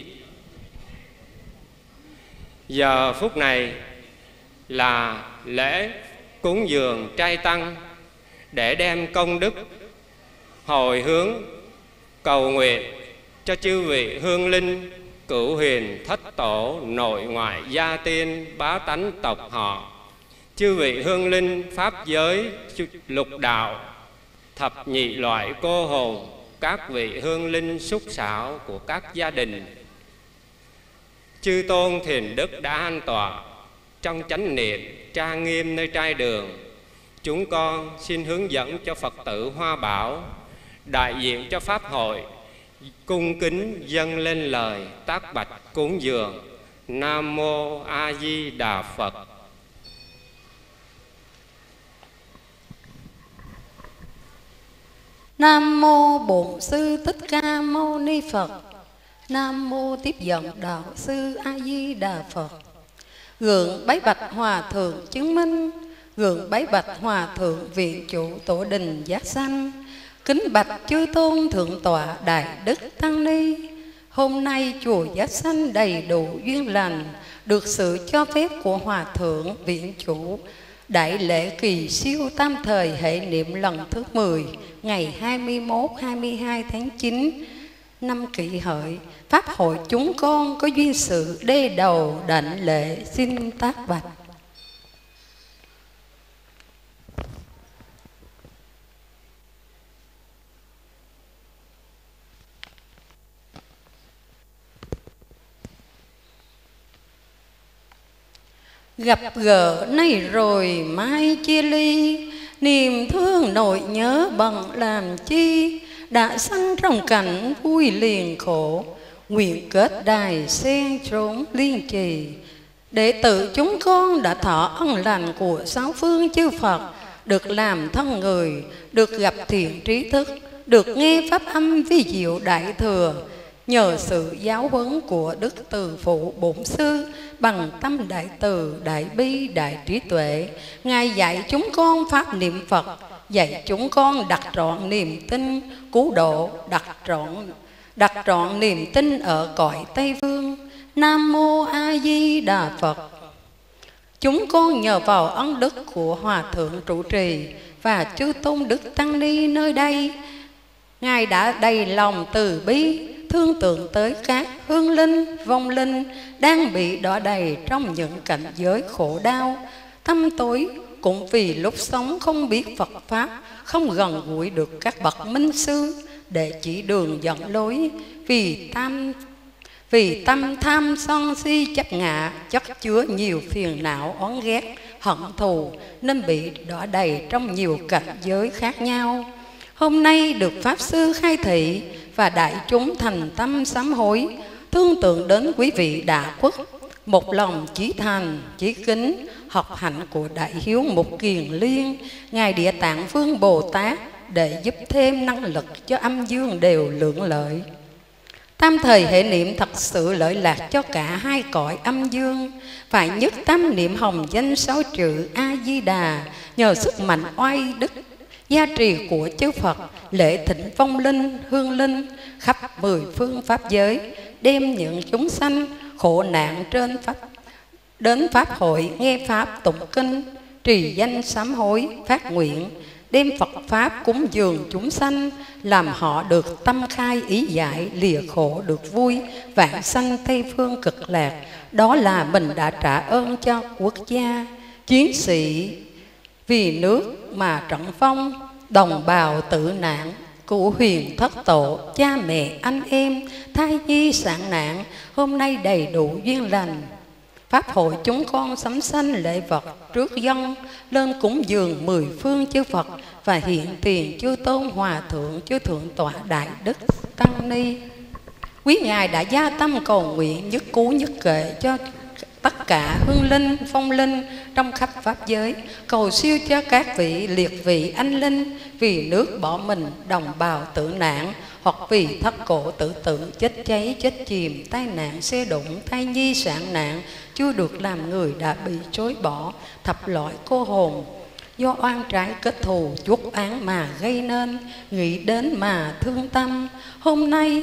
Giờ phút này là lễ cúng dường trai tăng để đem công đức hồi hướng cầu nguyện cho chư vị hương linh, cửu huyền thất tổ, nội ngoại gia tiên, bá tánh tộc họ, chư vị hương linh pháp giới lục đạo, thập nhị loại cô hồn, các vị hương linh xúc xảo của các gia đình. Chư tôn thiền đức đã an tọa trong chánh niệm trang nghiêm nơi trai đường. Chúng con xin hướng dẫn cho Phật tử Hoa Bảo đại diện cho Pháp hội cung kính dâng lên lời tác bạch cúng dường. Nam mô A Di Đà Phật. Nam mô Bổn Sư Thích Ca Mâu Ni Phật. Nam mô Tiếp Dẫn Đạo Sư A Di Đà Phật. Gượng bái bạch Hòa Thượng chứng minh, gượng bái bạch Hòa Thượng viện chủ tổ đình Giác Sanh, kính bạch chư tôn thượng tọa Đại Đức Tăng Ni. Hôm nay chùa Giác Sanh đầy đủ duyên lành, được sự cho phép của Hòa Thượng viện chủ đại lễ kỳ siêu tam thời hệ niệm lần thứ 10 ngày 21-22 tháng 9 năm Kỷ Hợi. Pháp hội chúng con có duyên sự đê đầu đảnh lễ xin tác bạch. Gặp gỡ nay rồi mai chia ly, niềm thương nỗi nhớ bằng làm chi. Đã sanh trong cảnh vui liền khổ, nguyện kết đài sen trốn liên trì. Đệ tử chúng con đã thọ ân lành của sáu phương chư Phật, được làm thân người, được gặp thiện trí thức, được nghe pháp âm vi diệu đại thừa. Nhờ sự giáo huấn của Đức Từ Phụ Bổn Sư bằng tâm đại từ, đại bi, đại trí tuệ, Ngài dạy chúng con pháp niệm Phật, dạy chúng con đặt trọn niềm tin cứu độ, đặt trọn niềm tin ở cõi Tây Phương. Nam Mô A Di Đà Phật. Chúng con nhờ vào ân đức của Hòa Thượng trụ trì và chư tôn đức tăng ni nơi đây, Ngài đã đầy lòng từ bi thương tượng tới các hương linh, vong linh đang bị đọa đầy trong những cảnh giới khổ đau, tâm tối, cũng vì lúc sống không biết Phật Pháp, không gần gũi được các bậc minh sư để chỉ đường dẫn lối, vì tâm tham sân si chấp ngã chất chứa nhiều phiền não oán ghét hận thù, nên bị đọa đầy trong nhiều cảnh giới khác nhau. Hôm nay được Pháp Sư khai thị và đại chúng thành tâm sám hối, thương tượng đến quý vị đã khuất, một lòng chí thành, chí kính, học hạnh của Đại Hiếu Mục Kiền Liên, Ngài Địa Tạng Vương Bồ Tát, để giúp thêm năng lực cho âm dương đều lượng lợi. Tam thời hệ niệm thật sự lợi lạc cho cả hai cõi âm dương. Phải nhất tâm niệm hồng danh sáu chữ A-di-đà, nhờ sức mạnh oai đức gia trì của chư Phật, lễ thỉnh vong linh, hương linh khắp mười phương pháp giới, đem những chúng sanh khổ nạn trên pháp đến pháp hội nghe pháp tụng kinh, trì danh sám hối phát nguyện, đem Phật Pháp cúng dường chúng sanh, làm họ được tâm khai ý giải, lìa khổ được vui, vãng sanh Tây Phương cực lạc. Đó là mình đã trả ơn cho quốc gia, chiến sĩ vì nước mà trận phong, đồng bào tử nạn, cụ huyền thất tổ, cha mẹ anh em, thai nhi sản nạn. Hôm nay đầy đủ duyên lành, pháp hội chúng con sắm sanh lễ vật trước dân, lên cúng dường mười phương chư Phật và hiện tiền chư tôn hòa thượng, chư thượng tọa đại đức tăng ni. Quý Ngài đã gia tâm cầu nguyện nhất cú nhất kệ cho tất cả hương linh, phong linh trong khắp pháp giới, cầu siêu cho các vị liệt vị anh linh vì nước bỏ mình, đồng bào tử nạn, hoặc vì thất cổ tự tử, chết cháy, chết chìm, tai nạn xe đụng, thai nhi sản nạn, chưa được làm người đã bị chối bỏ, thập loại cô hồn do oan trái kết thù chuốc án mà gây nên, nghĩ đến mà thương tâm. Hôm nay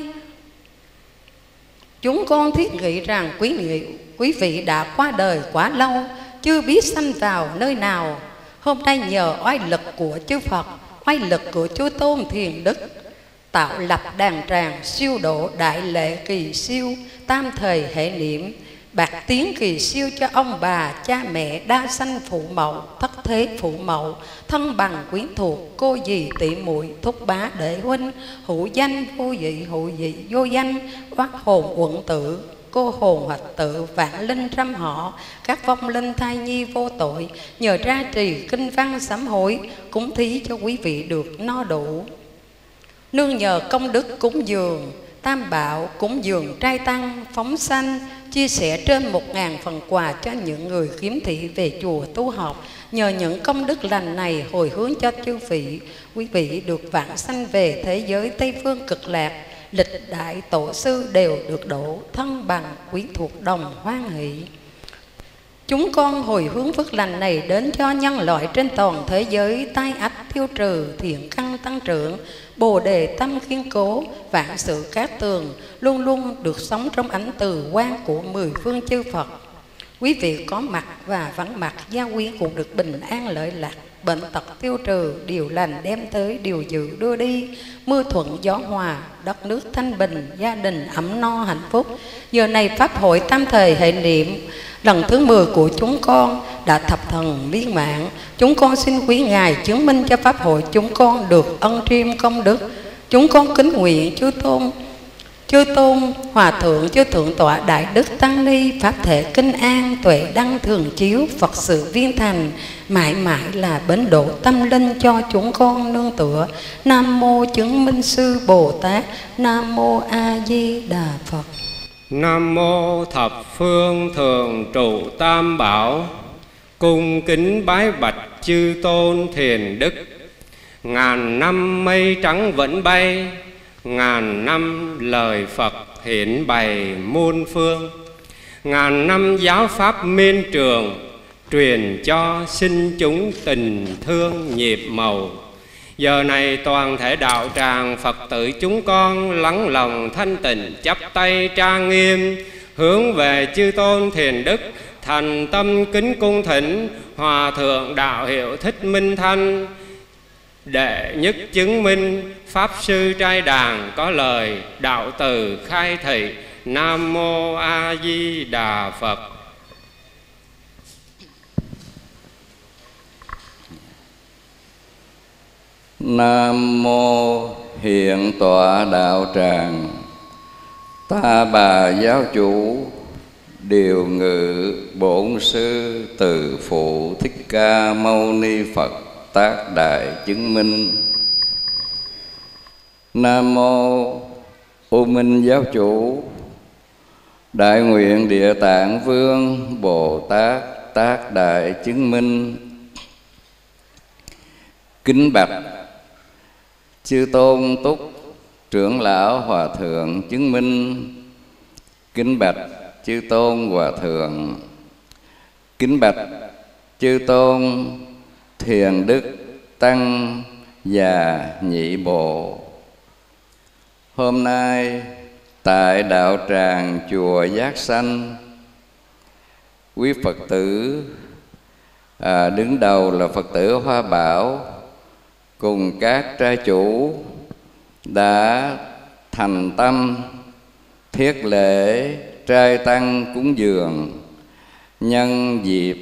chúng con thiết nghĩ rằng quý vị đã qua đời quá lâu, chưa biết sanh vào nơi nào. Hôm nay nhờ oai lực của chư Phật, oai lực của chư tôn thiền đức, tạo lập đàn tràng siêu độ đại lễ kỳ siêu, tam thời hệ niệm, bạc tiếng kỳ siêu cho ông bà, cha mẹ, đa sanh phụ mẫu, thất thế phụ mẫu, thân bằng quyến thuộc, cô dì tỷ muội, thúc bá đệ huynh, hữu danh vô dị, hữu dị vô danh, oát hồn uẩn tử, cô hồn hoạch tự, vạn linh trăm họ, các vong linh thai nhi vô tội, nhờ ra trì kinh văn sám hối, cúng thí cho quý vị được no đủ. Nương nhờ công đức cúng dường tam bảo, cúng dường trai tăng, phóng sanh, chia sẻ trên 1000 phần quà cho những người khiếm thị về chùa tu học. Nhờ những công đức lành này hồi hướng cho chư vị, quý vị được vãng sanh về thế giới Tây Phương cực lạc. Lịch đại tổ sư đều được độ, thân bằng quyến thuộc đồng hoan hỷ. Chúng con hồi hướng phước lành này đến cho nhân loại trên toàn thế giới, tai ách tiêu trừ, thiện căn tăng trưởng, bồ đề tâm kiên cố, vạn sự cát tường, luôn luôn được sống trong ánh từ quang của mười phương chư Phật. Quý vị có mặt và vắng mặt, gia quyến cũng được bình an lợi lạc, bệnh tật tiêu trừ, điều lành đem tới, điều dự đưa đi, mưa thuận gió hòa, đất nước thanh bình, gia đình ấm no hạnh phúc. Giờ này pháp hội tam thời hệ niệm lần thứ 10 của chúng con đã thập thần viên mãn. Chúng con xin quý Ngài chứng minh cho pháp hội chúng con được ân triêm công đức. Chúng con kính nguyện Chư Tôn, Hòa Thượng, Chư Thượng Tọa Đại Đức Tăng Ni, Pháp Thể Kinh An, Tuệ Đăng Thường Chiếu, Phật sự viên thành, mãi mãi là bến độ tâm linh cho chúng con nương tựa. Nam Mô Chứng Minh Sư Bồ Tát, Nam Mô A Di Đà Phật. Nam Mô Thập Phương Thường Trụ Tam Bảo, cung kính bái bạch chư tôn thiền đức. Ngàn năm mây trắng vẫn bay, ngàn năm lời Phật hiển bày muôn phương. Ngàn năm giáo pháp miên trường, truyền cho sinh chúng tình thương nhịp màu. Giờ này toàn thể đạo tràng Phật tử chúng con lắng lòng thanh tịnh, chắp tay trang nghiêm, hướng về chư tôn thiền đức, thành tâm kính cung thỉnh Hòa Thượng Đạo Hiệu Thích Minh Thanh, đệ nhất chứng minh Pháp Sư Trai Đàn có lời đạo từ khai thị. Nam Mô A Di Đà Phật. Nam Mô Hiện Tọa Đạo Tràng, Ta Bà Giáo Chủ, Điều Ngự Bổn Sư Từ Phụ Thích Ca Mâu Ni Phật, Tác Đại Chứng Minh. Nam Mô U Minh Giáo Chủ, Đại Nguyện Địa Tạng Vương Bồ Tát, Tác Đại Chứng Minh. Kính bạch chư tôn túc trưởng lão hòa thượng chứng minh. Kính bạch chư tôn hòa thượng. Kính bạch chư tôn thiền đức tăng và nhị bộ. Hôm nay tại đạo tràng chùa Giác Sanh, quý Phật tử đứng đầu là Phật tử Hoa Bảo cùng các trai chủ đã thành tâm thiết lễ trai tăng cúng dường nhân dịp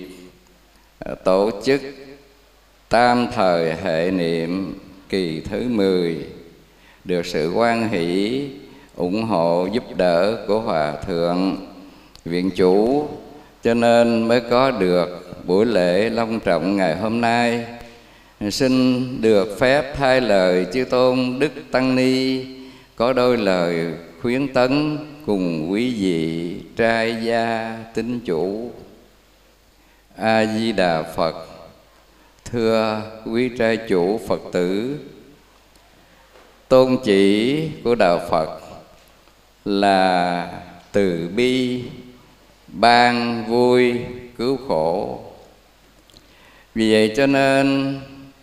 tổ chức tam thời hệ niệm kỳ thứ 10, được sự hoan hỷ ủng hộ giúp đỡ của Hòa Thượng Viện Chủ, cho nên mới có được buổi lễ long trọng ngày hôm nay. Xin được phép thay lời chư tôn đức tăng ni có đôi lời khuyến tấn cùng quý vị trai gia tín chủ. A Di Đà Phật. Thưa quý trai chủ Phật tử, tôn chỉ của đạo Phật là từ bi, ban vui, cứu khổ. Vì vậy cho nên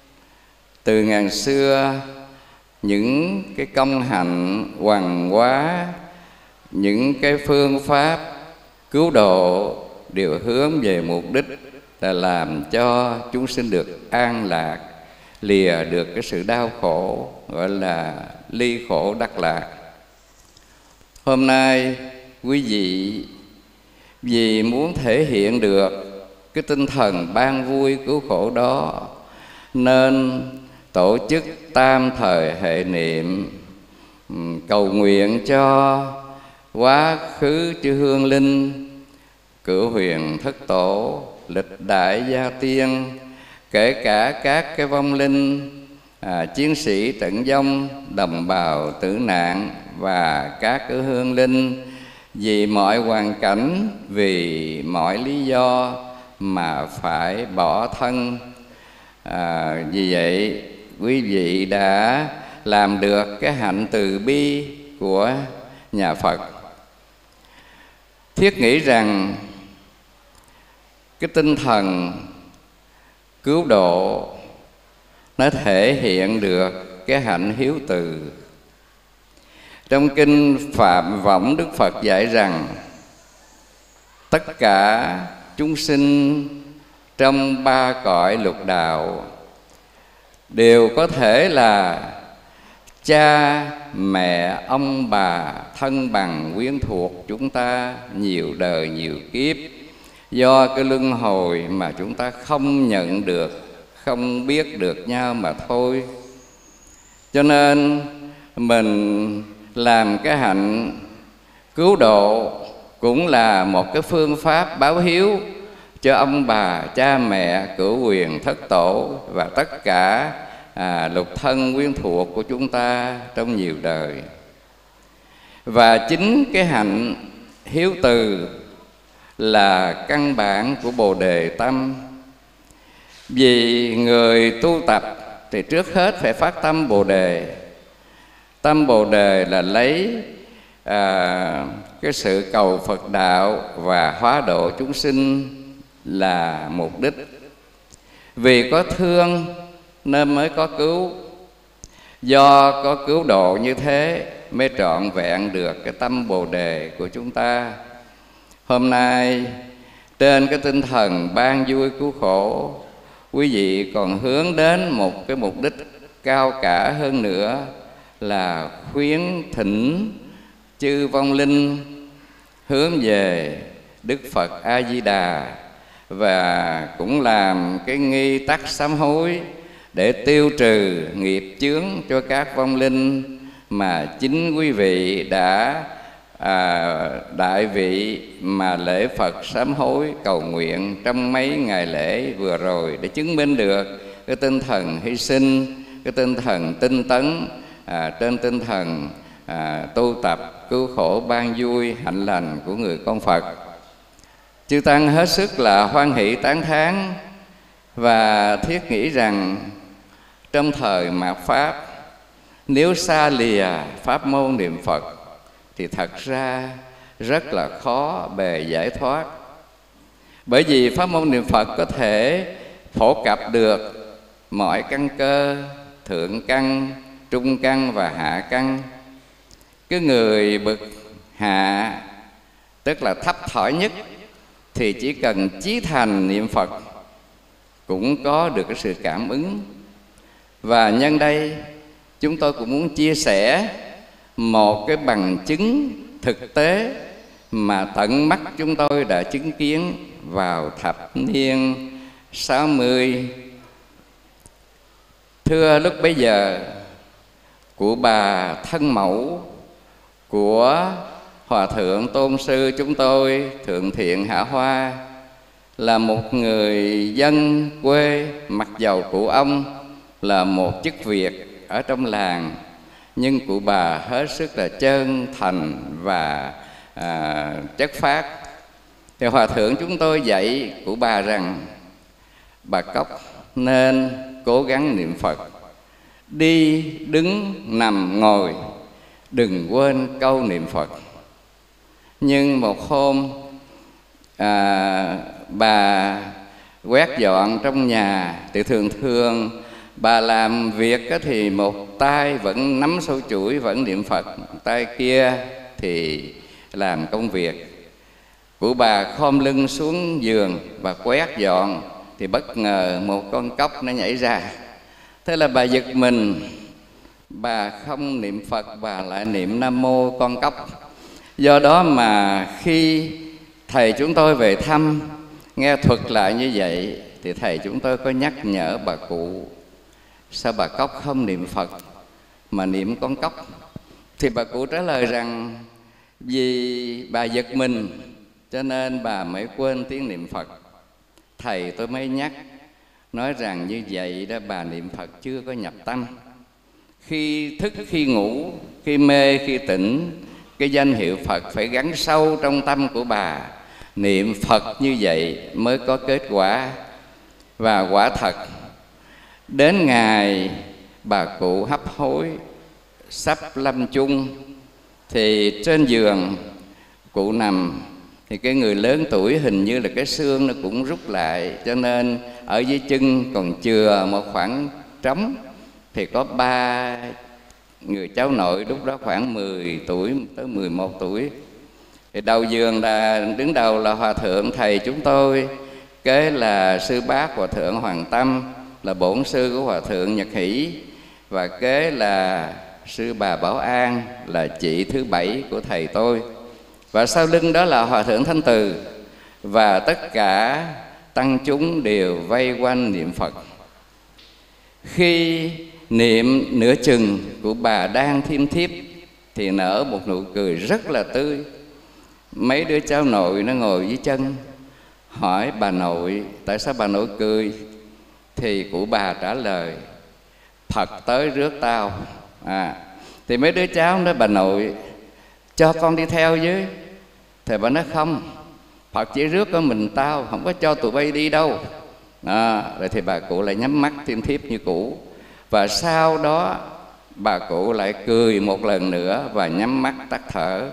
từ ngàn xưa, những cái công hạnh hoằng hóa, những cái phương pháp cứu độ đều hướng về mục đích là làm cho chúng sinh được an lạc, lìa được cái sự đau khổ, gọi là ly khổ đắc lạc. Hôm nay quý vị vì muốn thể hiện được cái tinh thần ban vui cứu khổ đó, nên tổ chức tam thời hệ niệm, cầu nguyện cho quá khứ chư hương linh, cửu huyền thất tổ, lịch đại gia tiên, kể cả các cái vong linh, chiến sĩ trận vong, đồng bào tử nạn và các cái hương linh, vì mọi hoàn cảnh, vì mọi lý do mà phải bỏ thân. Vì vậy quý vị đã làm được cái hạnh từ bi của nhà Phật. Thiết nghĩ rằng cái tinh thần cứu độ nó thể hiện được cái hạnh hiếu từ. Trong kinh Phạm Võng, Đức Phật dạy rằng tất cả chúng sinh trong ba cõi lục đạo đều có thể là cha, mẹ, ông bà, thân bằng, quyến thuộc chúng ta nhiều đời nhiều kiếp. Do cái luân hồi mà chúng ta không nhận được, không biết được nhau mà thôi. Cho nên mình làm cái hạnh cứu độ cũng là một cái phương pháp báo hiếu cho ông bà, cha mẹ, cửu quyền, thất tổ và tất cả lục thân quyến thuộc của chúng ta trong nhiều đời. Và chính cái hạnh hiếu từ là căn bản của Bồ Đề tâm. Vì người tu tập thì trước hết phải phát tâm Bồ Đề. Tâm Bồ Đề là lấy cái sự cầu Phật đạo và hóa độ chúng sinh là mục đích. Vì có thương nên mới có cứu. Do có cứu độ như thế mới trọn vẹn được cái tâm Bồ Đề của chúng ta. Hôm nay trên cái tinh thần ban vui cứu khổ, quý vị còn hướng đến một cái mục đích cao cả hơn nữa là khuyến thỉnh chư vong linh hướng về Đức Phật A Di Đà, và cũng làm cái nghi tắc sám hối để tiêu trừ nghiệp chướng cho các vong linh mà chính quý vị đã đại vị mà lễ Phật sám hối cầu nguyện trong mấy ngày lễ vừa rồi, để chứng minh được cái tinh thần hy sinh, cái tinh thần tinh tấn trên tinh thần tu tập cứu khổ ban vui hạnh lành của người con Phật. Chư tăng hết sức là hoan hỷ tán thán và thiết nghĩ rằng trong thời mạt Pháp, nếu xa lìa pháp môn niệm Phật thì thật ra rất là khó bề giải thoát. Bởi vì pháp môn niệm Phật có thể phổ cập được mọi căn cơ, thượng căn, trung căn và hạ căn. Cái người bậc hạ, tức là thấp thỏi nhất, thì chỉ cần chí thành niệm Phật cũng có được cái sự cảm ứng. Và nhân đây chúng tôi cũng muốn chia sẻ một cái bằng chứng thực tế mà tận mắt chúng tôi đã chứng kiến vào thập niên 60. Thưa lúc bấy giờ, của bà thân mẫu của Hòa Thượng Tôn Sư chúng tôi, Thượng Thiện Hạ Hoa, là một người dân quê, mặc dầu cụ ông là một chức việc ở trong làng, nhưng cụ bà hết sức là chân thành và chất phác. Thì Hòa Thượng chúng tôi dạy cụ bà rằng: bà Cốc nên cố gắng niệm Phật, đi đứng nằm ngồi đừng quên câu niệm Phật. Nhưng một hôm bà quét dọn trong nhà thì thường bà làm việc thì một tay vẫn nắm sâu chuỗi vẫn niệm Phật, tay kia thì làm công việc. Của bà khom lưng xuống giường và quét dọn thì bất ngờ một con cóc nó nhảy ra. Thế là bà giật mình, bà không niệm Phật, bà lại niệm Nam Mô con cóc. Do đó mà khi thầy chúng tôi về thăm, nghe thuật lại như vậy, thì thầy chúng tôi có nhắc nhở bà cụ: sao bà Cóc không niệm Phật mà niệm con cóc? Thì bà cụ trả lời rằng vì bà giật mình cho nên bà mới quên tiếng niệm Phật. Thầy tôi mới nhắc, nói rằng như vậy đó, bà niệm Phật chưa có nhập tâm. Khi thức, khi ngủ, khi mê, khi tỉnh, cái danh hiệu Phật phải gắn sâu trong tâm của bà. Niệm Phật như vậy mới có kết quả. Và quả thật, đến ngày bà cụ hấp hối sắp lâm chung, thì trên giường cụ nằm, thì cái người lớn tuổi hình như là cái xương nó cũng rút lại, cho nên ở dưới chân còn chừa một khoảng trống. Thì có 3 người cháu nội lúc đó khoảng 10 tuổi tới 11 tuổi. Thì đầu giường là đứng đầu là Hòa Thượng thầy chúng tôi, kế là sư bác Hòa Thượng Hoàng Tâm, là bổn sư của Hòa Thượng Nhật Hỷ, và kế là sư bà Bảo An, là chị thứ 7 của thầy tôi. Và sau lưng đó là Hòa Thượng Thanh Từ, và tất cả tăng chúng đều vây quanh niệm Phật. Khi niệm nửa chừng của bà đang thiêm thiếp thì nở một nụ cười rất là tươi. Mấy đứa cháu nội nó ngồi dưới chân, hỏi bà nội tại sao bà nội cười, thì cụ bà trả lời Phật tới rước tao. Thì mấy đứa cháu nói bà nội cho con đi theo với. Thì bà nói không, Phật chỉ rước có mình tao, không có cho tụi bay đi đâu. Rồi thì bà cụ lại nhắm mắt thiêm thiếp như cũ. Và sau đó bà cụ lại cười một lần nữa và nhắm mắt tắt thở.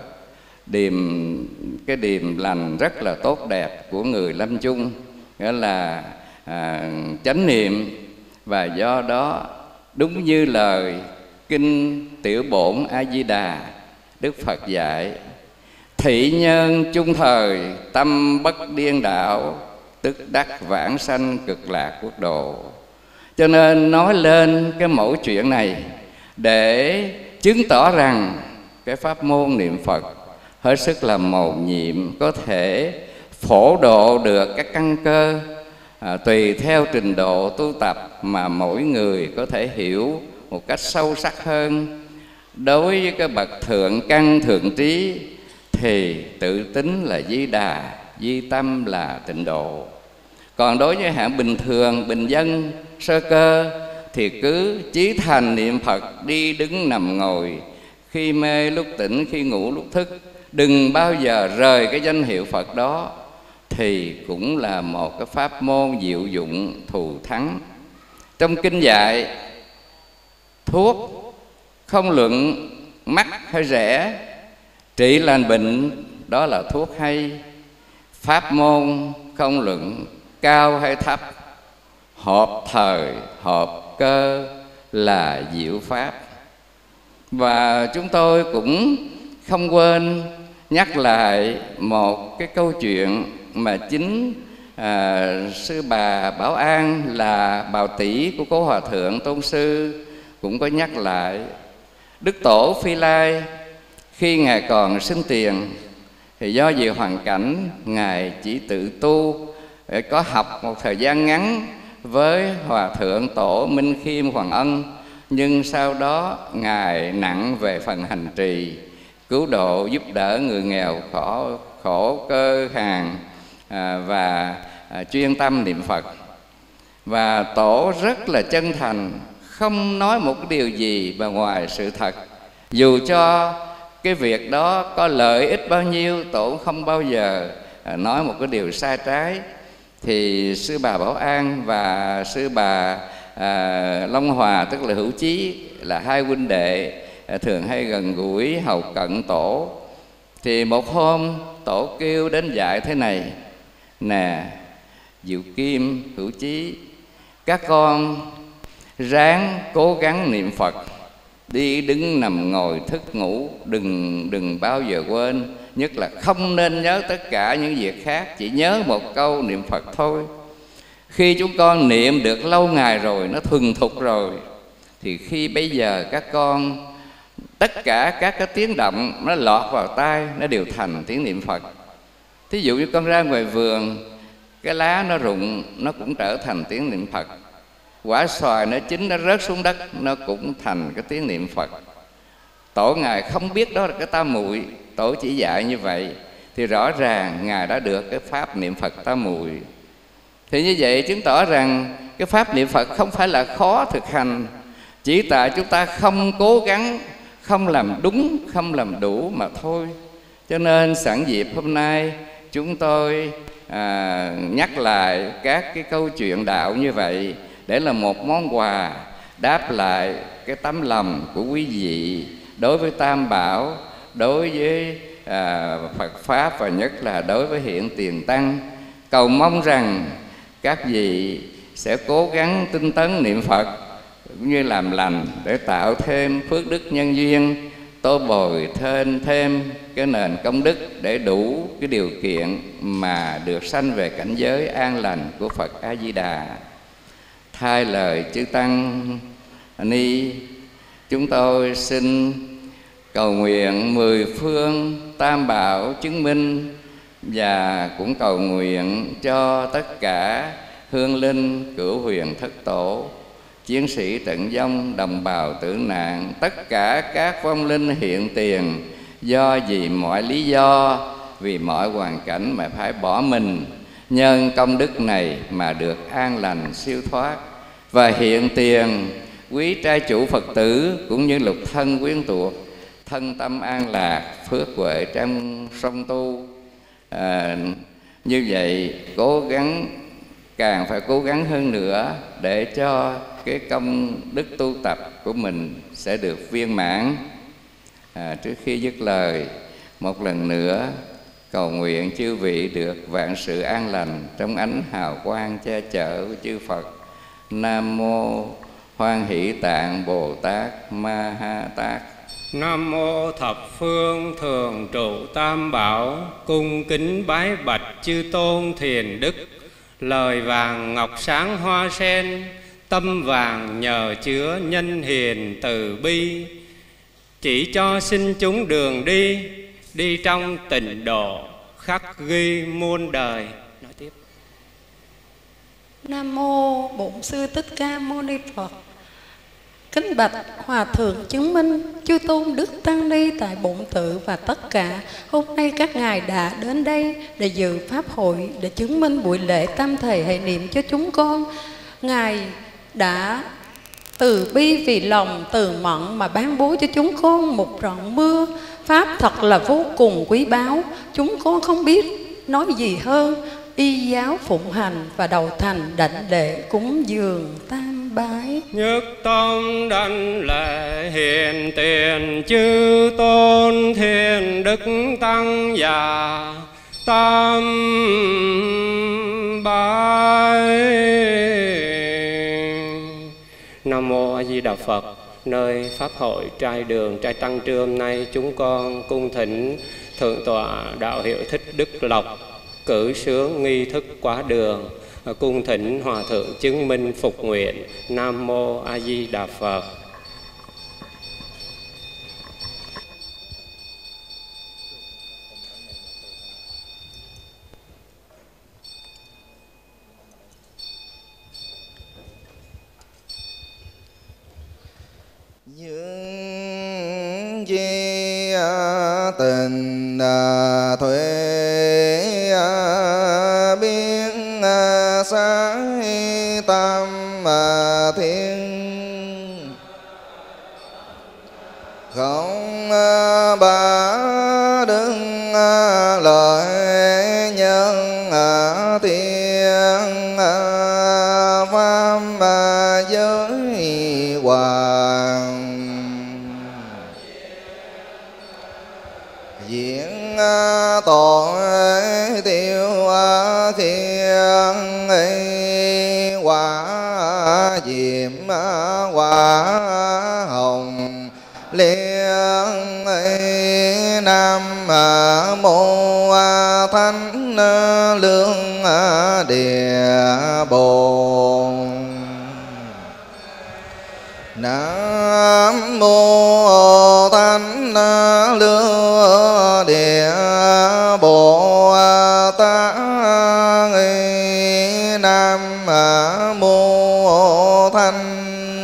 Cái điềm lành rất là tốt đẹp của người lâm chung, nghĩa là chánh niệm. Và do đó đúng như lời kinh Tiểu Bổn A Di Đà, Đức Phật dạy: thị nhân chung thời, tâm bất điên đạo, tức đắc vãng sanh cực lạc quốc độ. Cho nên nói lên cái mẫu chuyện này để chứng tỏ rằng cái pháp môn niệm Phật hết sức là mầu nhiệm, có thể phổ độ được các căn cơ tùy theo trình độ tu tập mà mỗi người có thể hiểu một cách sâu sắc hơn. Đối với cái bậc thượng căn thượng trí thì tự tính là di đà, di tâm là tịnh độ. Còn đối với hạng bình thường, bình dân, sơ cơ thì cứ chí thành niệm Phật, đi đứng nằm ngồi, khi mê lúc tỉnh, khi ngủ lúc thức, đừng bao giờ rời cái danh hiệu Phật đó, thì cũng là một cái pháp môn diệu dụng thù thắng. Trong kinh dạy thuốc không luận mắc hay rẻ, trị lành bệnh đó là thuốc hay. Pháp môn không luận cao hay thấp, hợp thời hợp cơ là diệu pháp. Và chúng tôi cũng không quên nhắc lại một cái câu chuyện mà chính sư bà Bảo An là bào tỷ của cố Hòa Thượng Tôn Sư cũng có nhắc lại. Đức Tổ Phi Lai khi Ngài còn sinh tiền thì do vì hoàn cảnh Ngài chỉ tự tu, có học một thời gian ngắn với Hòa Thượng Tổ Minh Khiêm Hoàng Ân, nhưng sau đó Ngài nặng về phần hành trì, cứu độ giúp đỡ người nghèo khổ cơ hàn và chuyên tâm niệm Phật. Và Tổ rất là chân thành, không nói một cái điều gì mà ngoài sự thật. Dù cho cái việc đó có lợi ích bao nhiêu, Tổ không bao giờ nói một cái điều sai trái. Thì sư bà Bảo An và sư bà Long Hòa, tức là Hữu Chí, là hai huynh đệ thường hay gần gũi hầu cận Tổ. Thì một hôm Tổ kêu đến dạy thế này: nè Diệu Kim, Hữu Chí, các con ráng cố gắng niệm Phật, đi đứng nằm ngồi thức ngủ, đừng bao giờ quên. Nhất là không nên nhớ tất cả những việc khác, chỉ nhớ một câu niệm Phật thôi. Khi chúng con niệm được lâu ngày rồi, nó thuần thục rồi, thì khi bây giờ các con tất cả các cái tiếng động nó lọt vào tai, nó đều thành tiếng niệm Phật. Thí dụ như con ra ngoài vườn, cái lá nó rụng, nó cũng trở thành tiếng niệm Phật. Quả xoài nó chín, nó rớt xuống đất, nó cũng thành cái tiếng niệm Phật. Tổ Ngài không biết đó là cái tam muội, Tổ chỉ dạy như vậy, thì rõ ràng Ngài đã được cái pháp niệm Phật tam muội. Thì như vậy chứng tỏ rằng cái pháp niệm Phật không phải là khó thực hành, chỉ tại chúng ta không cố gắng, không làm đúng, không làm đủ mà thôi. Cho nên sẵn dịp hôm nay chúng tôi nhắc lại các cái câu chuyện đạo như vậy, để là một món quà đáp lại cái tấm lòng của quý vị đối với Tam Bảo, đối với Phật Pháp, và nhất là đối với hiện tiền tăng. Cầu mong rằng các vị sẽ cố gắng tinh tấn niệm Phật cũng như làm lành, để tạo thêm phước đức nhân duyên, tô bồi thêm cái nền công đức, để đủ cái điều kiện mà được sanh về cảnh giới an lành của Phật A Di Đà. Thay lời chư tăng ni, chúng tôi xin cầu nguyện 10 phương Tam Bảo chứng minh, và cũng cầu nguyện cho tất cả hương linh cửu huyền thất tổ, chiến sĩ trận vong, đồng bào tử nạn, tất cả các vong linh hiện tiền, do vì mọi lý do, vì mọi hoàn cảnh mà phải bỏ mình, nhân công đức này mà được an lành siêu thoát. Và hiện tiền quý trai chủ Phật tử cũng như lục thân quyến thuộc, thân tâm an lạc, phước huệ trong song tu. Như vậy cố gắng, càng phải cố gắng hơn nữa để cho cái công đức tu tập của mình sẽ được viên mãn. Trước khi dứt lời, một lần nữa cầu nguyện chư vị được vạn sự an lành trong ánh hào quang che chở của chư Phật. Nam mô Hoan Hỷ Tạng Bồ Tát Ma Ha Tát. Nam mô thập phương thường trụ tam bảo, cung kính bái bạch chư tôn thiền đức. Lời vàng ngọc sáng hoa sen, tâm vàng nhờ chứa nhân hiền từ bi. Chỉ cho xin chúng đường đi, đi trong tịnh độ, khắc ghi muôn đời. Nói tiếp. Nam mô Bổn Sư Thích Ca Mâu Ni Phật. Kính bạch Hòa Thượng chứng minh, chư tôn đức tăng ni tại Bổn Tự và tất cả hôm nay các ngài đã đến đây để dự pháp hội, để chứng minh buổi lễ tam thầy hệ niệm cho chúng con. Ngài đã từ bi vì lòng từ mẫn mà ban bố cho chúng con một trận mưa pháp thật là vô cùng quý báu. Chúng con không biết nói gì hơn, y giáo phụng hành và đầu thành đảnh lễ cúng dường tam bái. Nhất tâm đảnh lễ hiện tiền chư tôn thiền đức tăng già tam bái. Nam mô A Di Đà Phật. Nơi pháp hội trai đường trai tăng trưa hôm nay, chúng con cung thỉnh thượng tọa đạo hiệu Thích Đức Lộc cử sướng nghi thức quá đường, cung thỉnh hòa thượng chứng minh phục nguyện. Nam mô A Di Đà Phật. Những gì tình thuế biến sáng tâm thiên, không bá đứng lợi nhân thiên pháp giới hoàng, diễn tội tiêu khiên quả diệm quả hồng liên nam mô thánh lương địa bồn. Nam mô thánh lương địa bồ tát. Nam mô thánh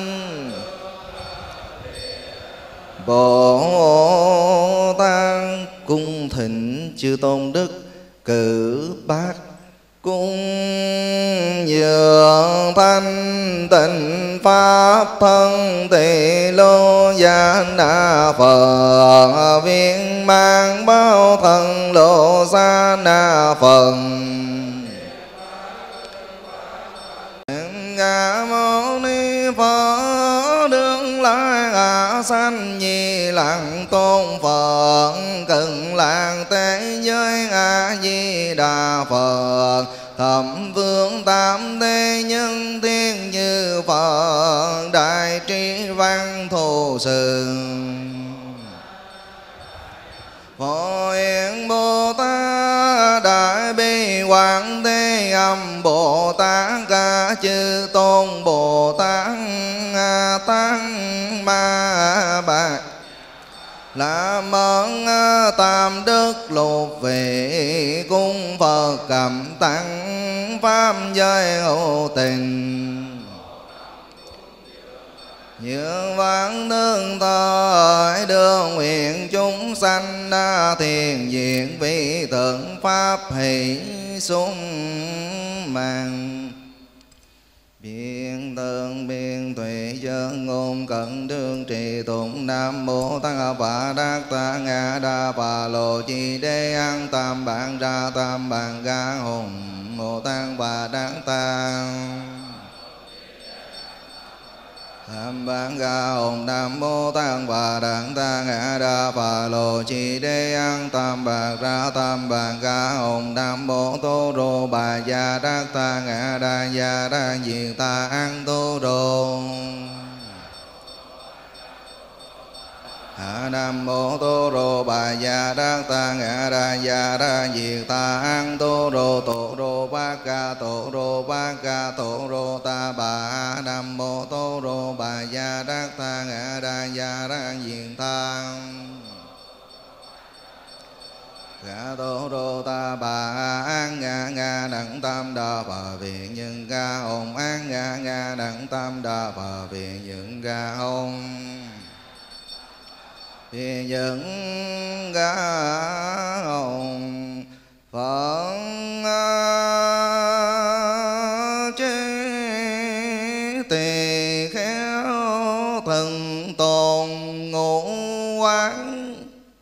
Bồ Tát. Cung thỉnh chư tôn đức cử bát cung dường thanh tịnh pháp thân tỳ lô gian na Phật viên mang bao thần lô sa na Phật. Ngã mâu ni Phật đương lai sanh nhi lặng tôn Phật cần làng thế giới A Di Đà Phật. Thẩm vương tam thế nhân thiên như Phật đại trí văn thù sự. Phổ Hiền Bồ Tát đại bi quảng thế âm Bồ Tát ca chư tôn Bồ Tát tăng ma bạc làm ơn tam đức lục vị cung Phật cầm tăng pháp giới hữu tình. Như vãng nương thời đường nguyện chúng sanh thiền diện vi tượng pháp hỷ sung màng. Biên tương biên thủy dân ngôn cẩn đương trì tụng Nam Mô Tăng Phật Đắc Ta Ngã Đa Bà Lô Chi Đế An Tam Bản Ra Tam Bản Ga Hùng Mô Tăng Bà Đắc Ta Tam Bản Ga Hùng Nam Mô Tăng Bà Đắc Ta Ngã Đa Bà Lô Chi Đế An Tam Bản Ra Tam Bản Ga Hùng Nam Mô Tô Rô Bà Gia Đắc Ta Ngã Đa Gia Đa Diệt Ta An Tô Rô. Nam Mô Tô Rô Bà Gia Đắc Ta Ngã Đa Gia Đa Diệt Ta An Tô Rô Tổ Rô Bát Ca Tổ Rô Bát Ca Tổ Rô Ta Bà. Nam Mô Tô Rô Bà Gia Đắc Ta Ngã Đa Gia Đa Diệt Ta Gà Tô Rô Ta Bà An Nga Nga Đặng Tam Đa Bà Viện Nhân Ga Hồng An Nga Nga Đặng Tam Đa Bà Viện Nhân Ga Hồng Viện Nhân Ga Hồng Phật chế tỳ khéo thần tồn ngũ quán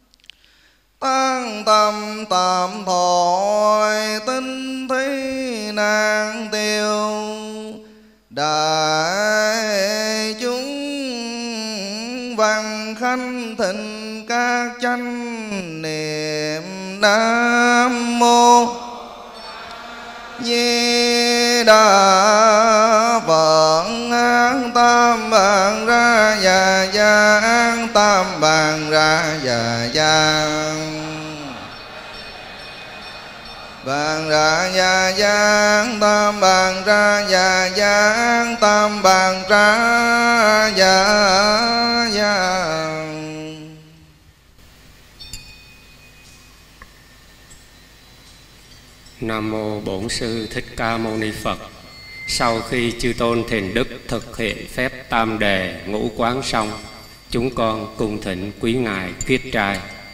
tăng tâm tạm thôi tinh thí nan tiêu đại chúng văn khanh thịnh các chánh niệm. Nam Mô Di Đà Phật. An Tam Bản Ra Già Già An Tam Bản Ra Già Già Bản Ra Già Già An Tam Bản Ra Già Già An Tam Bản Ra Già Già. Nam Mô Bổn Sư Thích Ca Mâu Ni Phật. Sau khi chư tôn thiền đức thực hiện phép tam đề ngũ quán xong, chúng con cung thỉnh quý ngài kiết trai.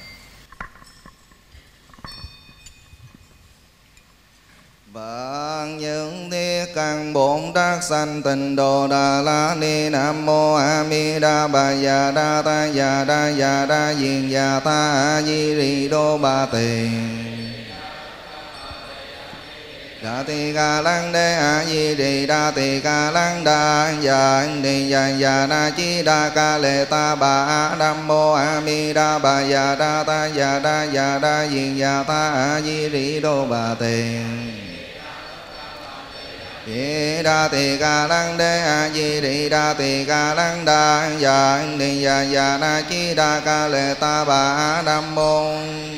Vạn những thiết căn bổn đắc sanh tịnh độ Đà La Ni. Nam Mô A Di Đà Bà Già Đa Ta Già Đa Già Đa Diền Già Ta A Di Ri Đô Ba Tỳ Đa Tỳ Ca Lăng Đế A Di Ri Đa Tỳ Ca Lăng Đa Già Đi Già Già Na Chi Đa Ca Lệ Ta Bà. Nam Mô A Di Đà Bà Già Đa Ta Già Đa Già Đa Diền Già Ta A Di Ri Đô Ba Tỳ Di Đa Tỳ Ca Lăng Đế A Di Ri Đa Tỳ Ca Lăng Đa Già Đi Già Già Na Chi Đa Ca Lệ Ta Bà. Nam Mô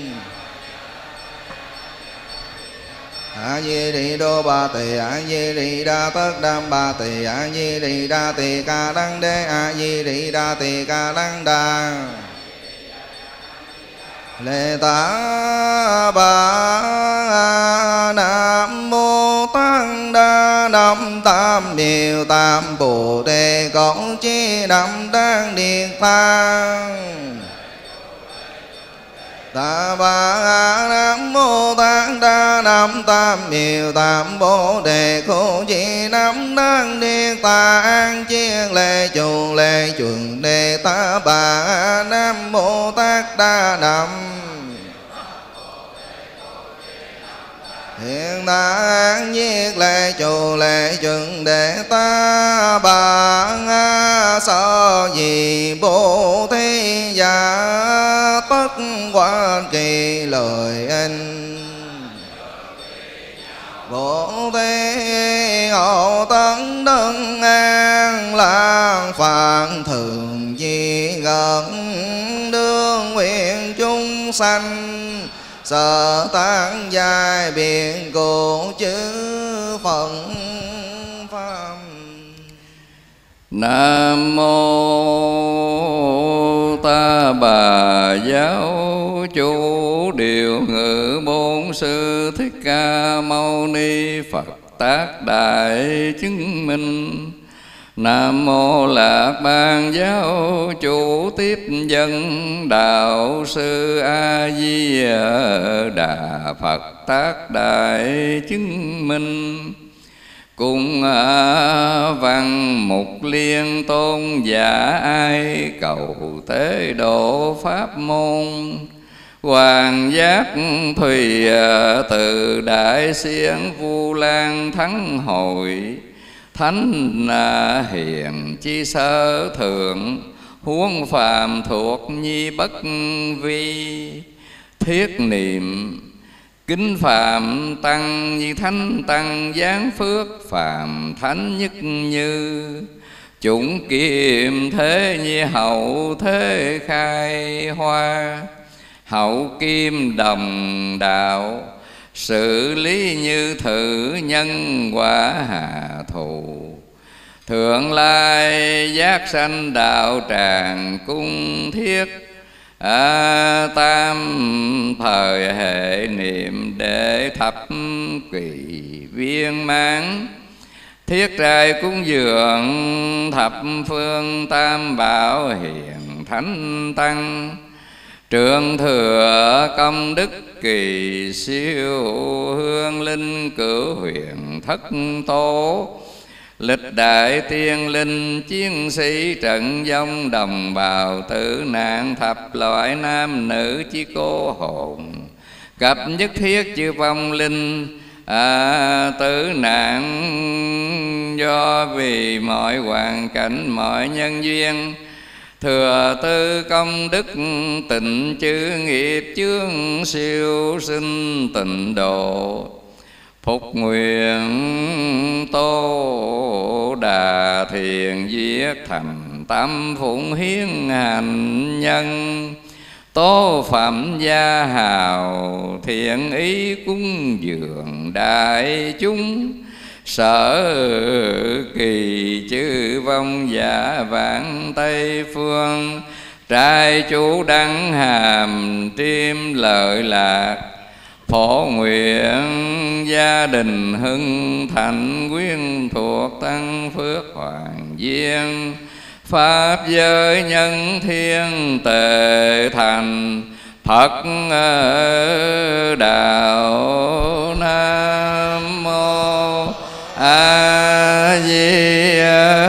A Di Ri Đô Ba Tỳ A Di Ri Đa Tất Đam Ba Tỳ A Di Ri Đa Tỳ Ca Lăng Đế A Di Ri Đa Tỳ Ca Lăng Đa Lệ Ta Bà. Nam Mô Tăng Đa Nam Tam Miêu Tam Bồ Đề Cộng Chi Nam Đăng Điện Thang Ta Bà. Nam Mô Tăng Đa Nam Tam Miêu Tam Bồ Đề Khổ Chi Nam Đăng Điện Tạng Chiên Lệ Chủ Lệ Chuẩn Đề Ta Bà. Nam Mô Tăng Đa Nam Hiện Tạng Nhiết Lệ Chủ Lệ Chuẩn Đề Ta Bà. So gì Bồ Thí Giả tất quan kỳ lời anh Bồ Thí Hộ Tấn Đấng An Lạc Phạn Thường Di Gần Đương Nguyện Chúng Sanh Sở tán giai biện cụ chữ Phật Pháp. Nam Mô Ta Bà Giáo Chủ Điều Ngự Bổn Sư Thích Ca Mâu Ni Phật Tác Đại Chứng Minh Nam mô Lạc Ban Giáo chủ tiếp dẫn đạo sư A Di Đà Phật tác đại chứng minh. Cùng văn mục liên tôn giả ai cầu tế độ pháp môn. Hoàng giác thùy từ đại xiển Vu Lan thắng hội. Thánh hiền chi sơ thượng huống phàm thuộc nhi bất vi. Thiết niệm kính phạm tăng như thánh tăng giáng phước phàm thánh nhất như. Chủng kiệm thế như hậu thế khai hoa. Hậu kim đồng đạo xử lý như thử nhân quả hà thù. Thượng lai giác sanh đạo tràng cung thiết. Tam thời hệ niệm để thập kỳ viên mãn. Thiết trai cúng dường thập phương tam bảo hiền thánh tăng. Trượng thừa công đức kỳ siêu hương linh cửu huyền thất tố. Lịch đại tiên linh chiến sĩ trận vong đồng bào tử nạn thập loại nam nữ chí cô hồn. Cập nhất thiết chư vong linh tử nạn do vì mọi hoàn cảnh mọi nhân duyên. Thừa tư công đức tịnh chư nghiệp chướng siêu sinh tịnh độ. Phục nguyện Tô Đà thiền viết thành tâm phụng hiến hành nhân. Tố phẩm gia hào thiện ý cúng dường đại chúng. Sở kỳ chư vong giả vãng Tây phương. Trai chú đăng hàm tim lợi lạc. Phổ nguyện gia đình hưng thạnh quyến thuộc tăng phước hoàng duyên. Pháp giới nhân thiên tề thành. Phật đạo Nam mô A Di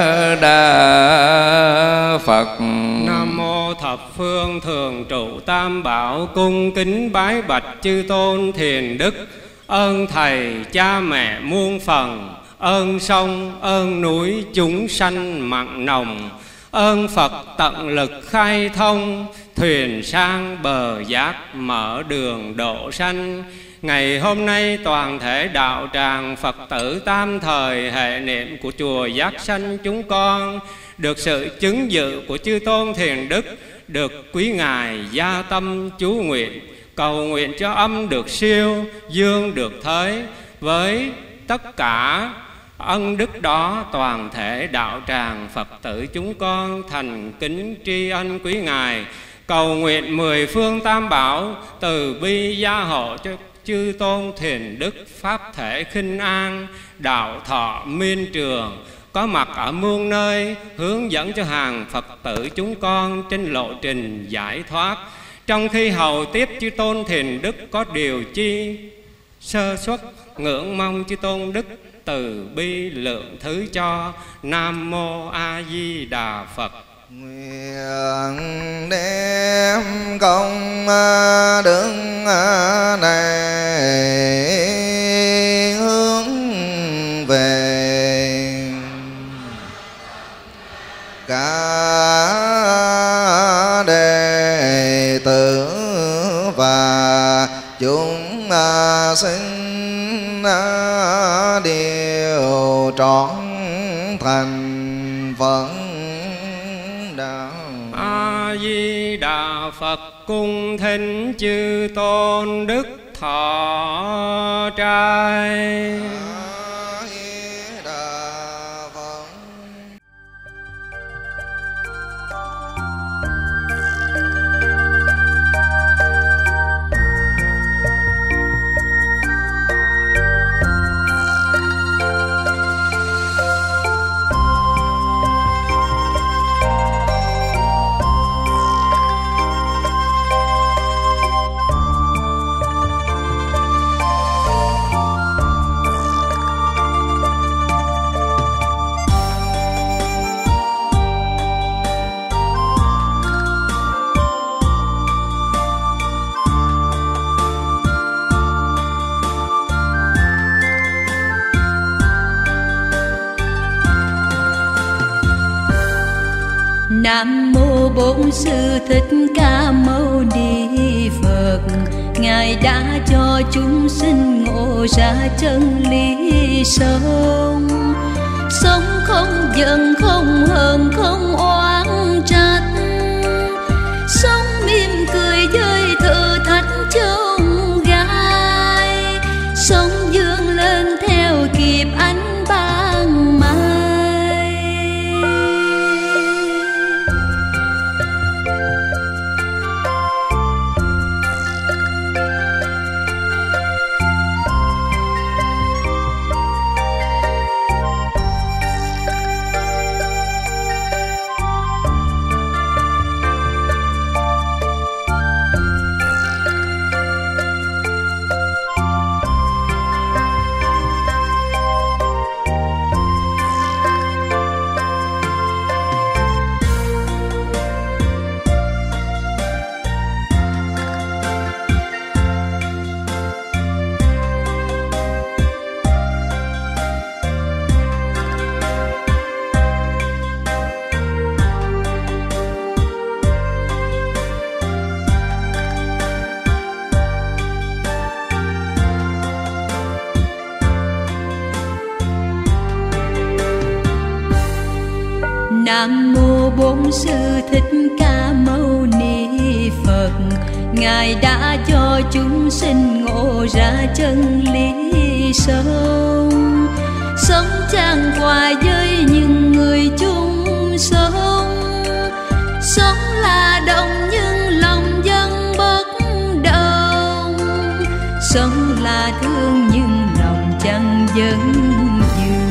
Đà Phật. Nam mô thập phương thường trụ tam bảo, cung kính bái bạch chư tôn thiền đức. Ơn thầy cha mẹ muôn phần, ơn sông ơn núi chúng sanh mặn nồng. Ơn Phật tận lực khai thông, thuyền sang bờ giác mở đường độ sanh. Ngày hôm nay toàn thể đạo tràng Phật tử tam thời hệ niệm của chùa Giác Sanh chúng con được sự chứng dự của chư tôn thiền đức, được quý ngài gia tâm chú nguyện, cầu nguyện cho âm được siêu, dương được thới. Với tất cả ân đức đó, toàn thể đạo tràng Phật tử chúng con thành kính tri ân quý ngài, cầu nguyện mười phương tam bảo từ bi gia hộ cho chư tôn thiền đức pháp thể khinh an, đạo thọ miên trường, có mặt ở muôn nơi, hướng dẫn cho hàng Phật tử chúng con trên lộ trình giải thoát. Trong khi hầu tiếp chư tôn thiền đức có điều chi sơ suất, ngưỡng mong chư tôn đức từ bi lượng thứ cho. Nam mô A Di Đà Phật. Nguyện đem công đức này hướng về cả đệ tử và chúng sinh đều trọn thành Phật đạo. A Di Đà Phật. Cung thỉnh chư tôn đức thọ trai. Nam mô Bổn Sư Thích Ca Mâu Ni Phật. Ngài đã cho chúng sinh ngộ ra chân lý sống. Sống không giận, không hờn, không oán trách. Sống mỉm cười với thử thách chông gai. Sống vươn lên theo kịp ánh ban mai. Nam mô Bổn Sư Thích Ca Mâu Ni Phật. Ngài đã cho chúng sinh ngộ ra chân lý sống. Sống chan hòa với những người chung sống. Sống là đồng nhưng lòng dân bất đồng. Sống là thương nhưng lòng chẳng vấn vương.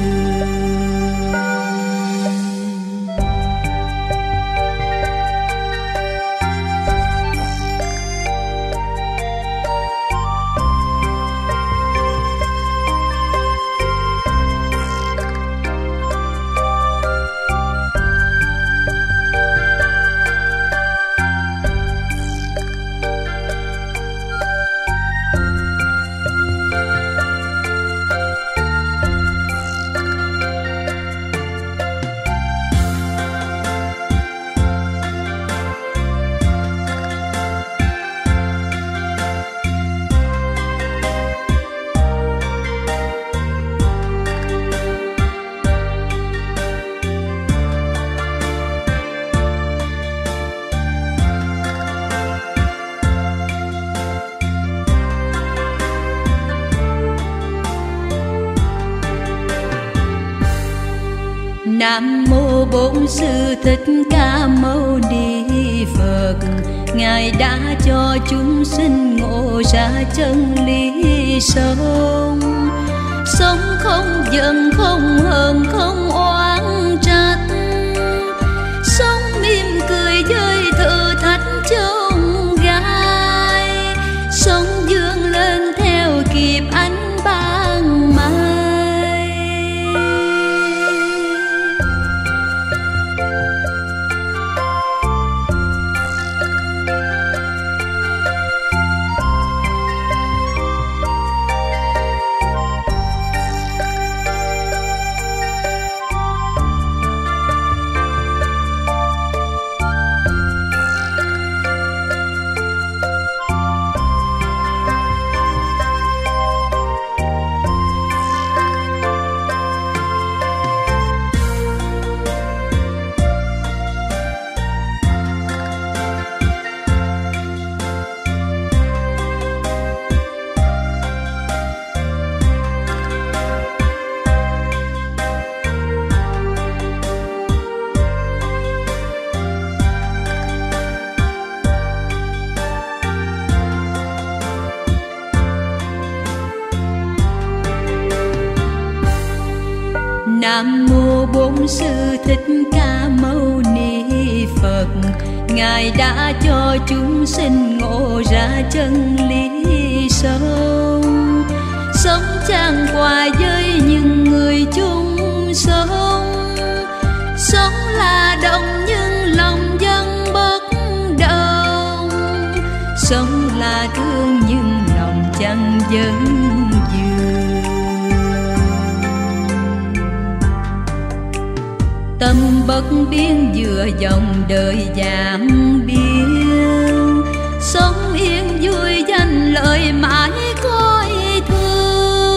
Nam mô Bổn Sư Thích Ca Mâu Ni Phật. Ngài đã cho chúng sinh ngộ ra chân lý sống. Sống không giận, không hờn, không oán trách. Sống mỉm cười với thử thách chông gai. Sống vươn lên theo kịp ánh ban mai. Nam mô Bổn Sư Thích Ca Mâu Ni Phật. Ngài đã cho chúng sinh ngộ ra chân lý sống. Sống chan hòa với những người chung sống. Sống là đồng nhưng lòng dân bất đồng. Sống là thương nhưng lòng chẳng vấn vương. tâm bất biến vừa dòng đời dạng biên, sống yên vui danh lợi mãi coi thương.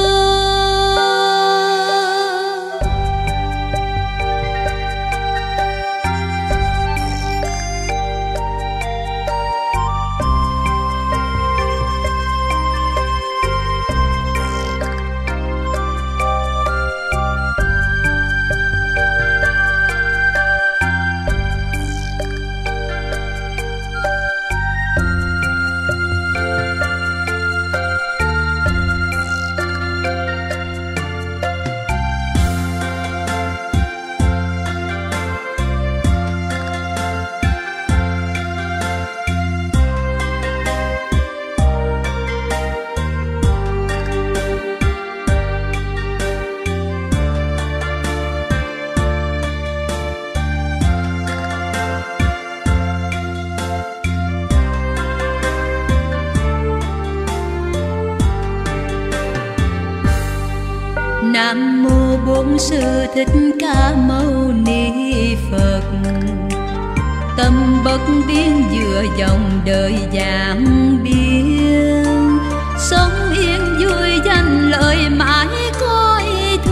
Nam mô Bổn Sư Thích Ca Mâu Ni Phật. Tâm bất biến vừa dòng đời dạng biên, sống yên vui danh lợi mãi coi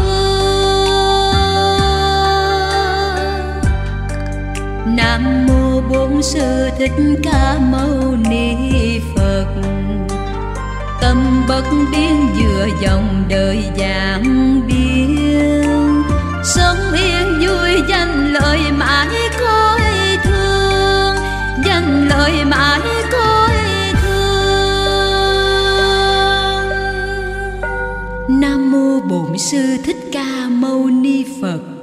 thương. Nam mô Bổn Sư Thích Ca Mâu Ni Phật. Tâm bất biến vừa dòng đời dạng biên, sống yên vui danh lợi mãi coi thương, danh lợi mãi coi thương. Nam mô Bổn Sư Thích Ca Mâu Ni Phật.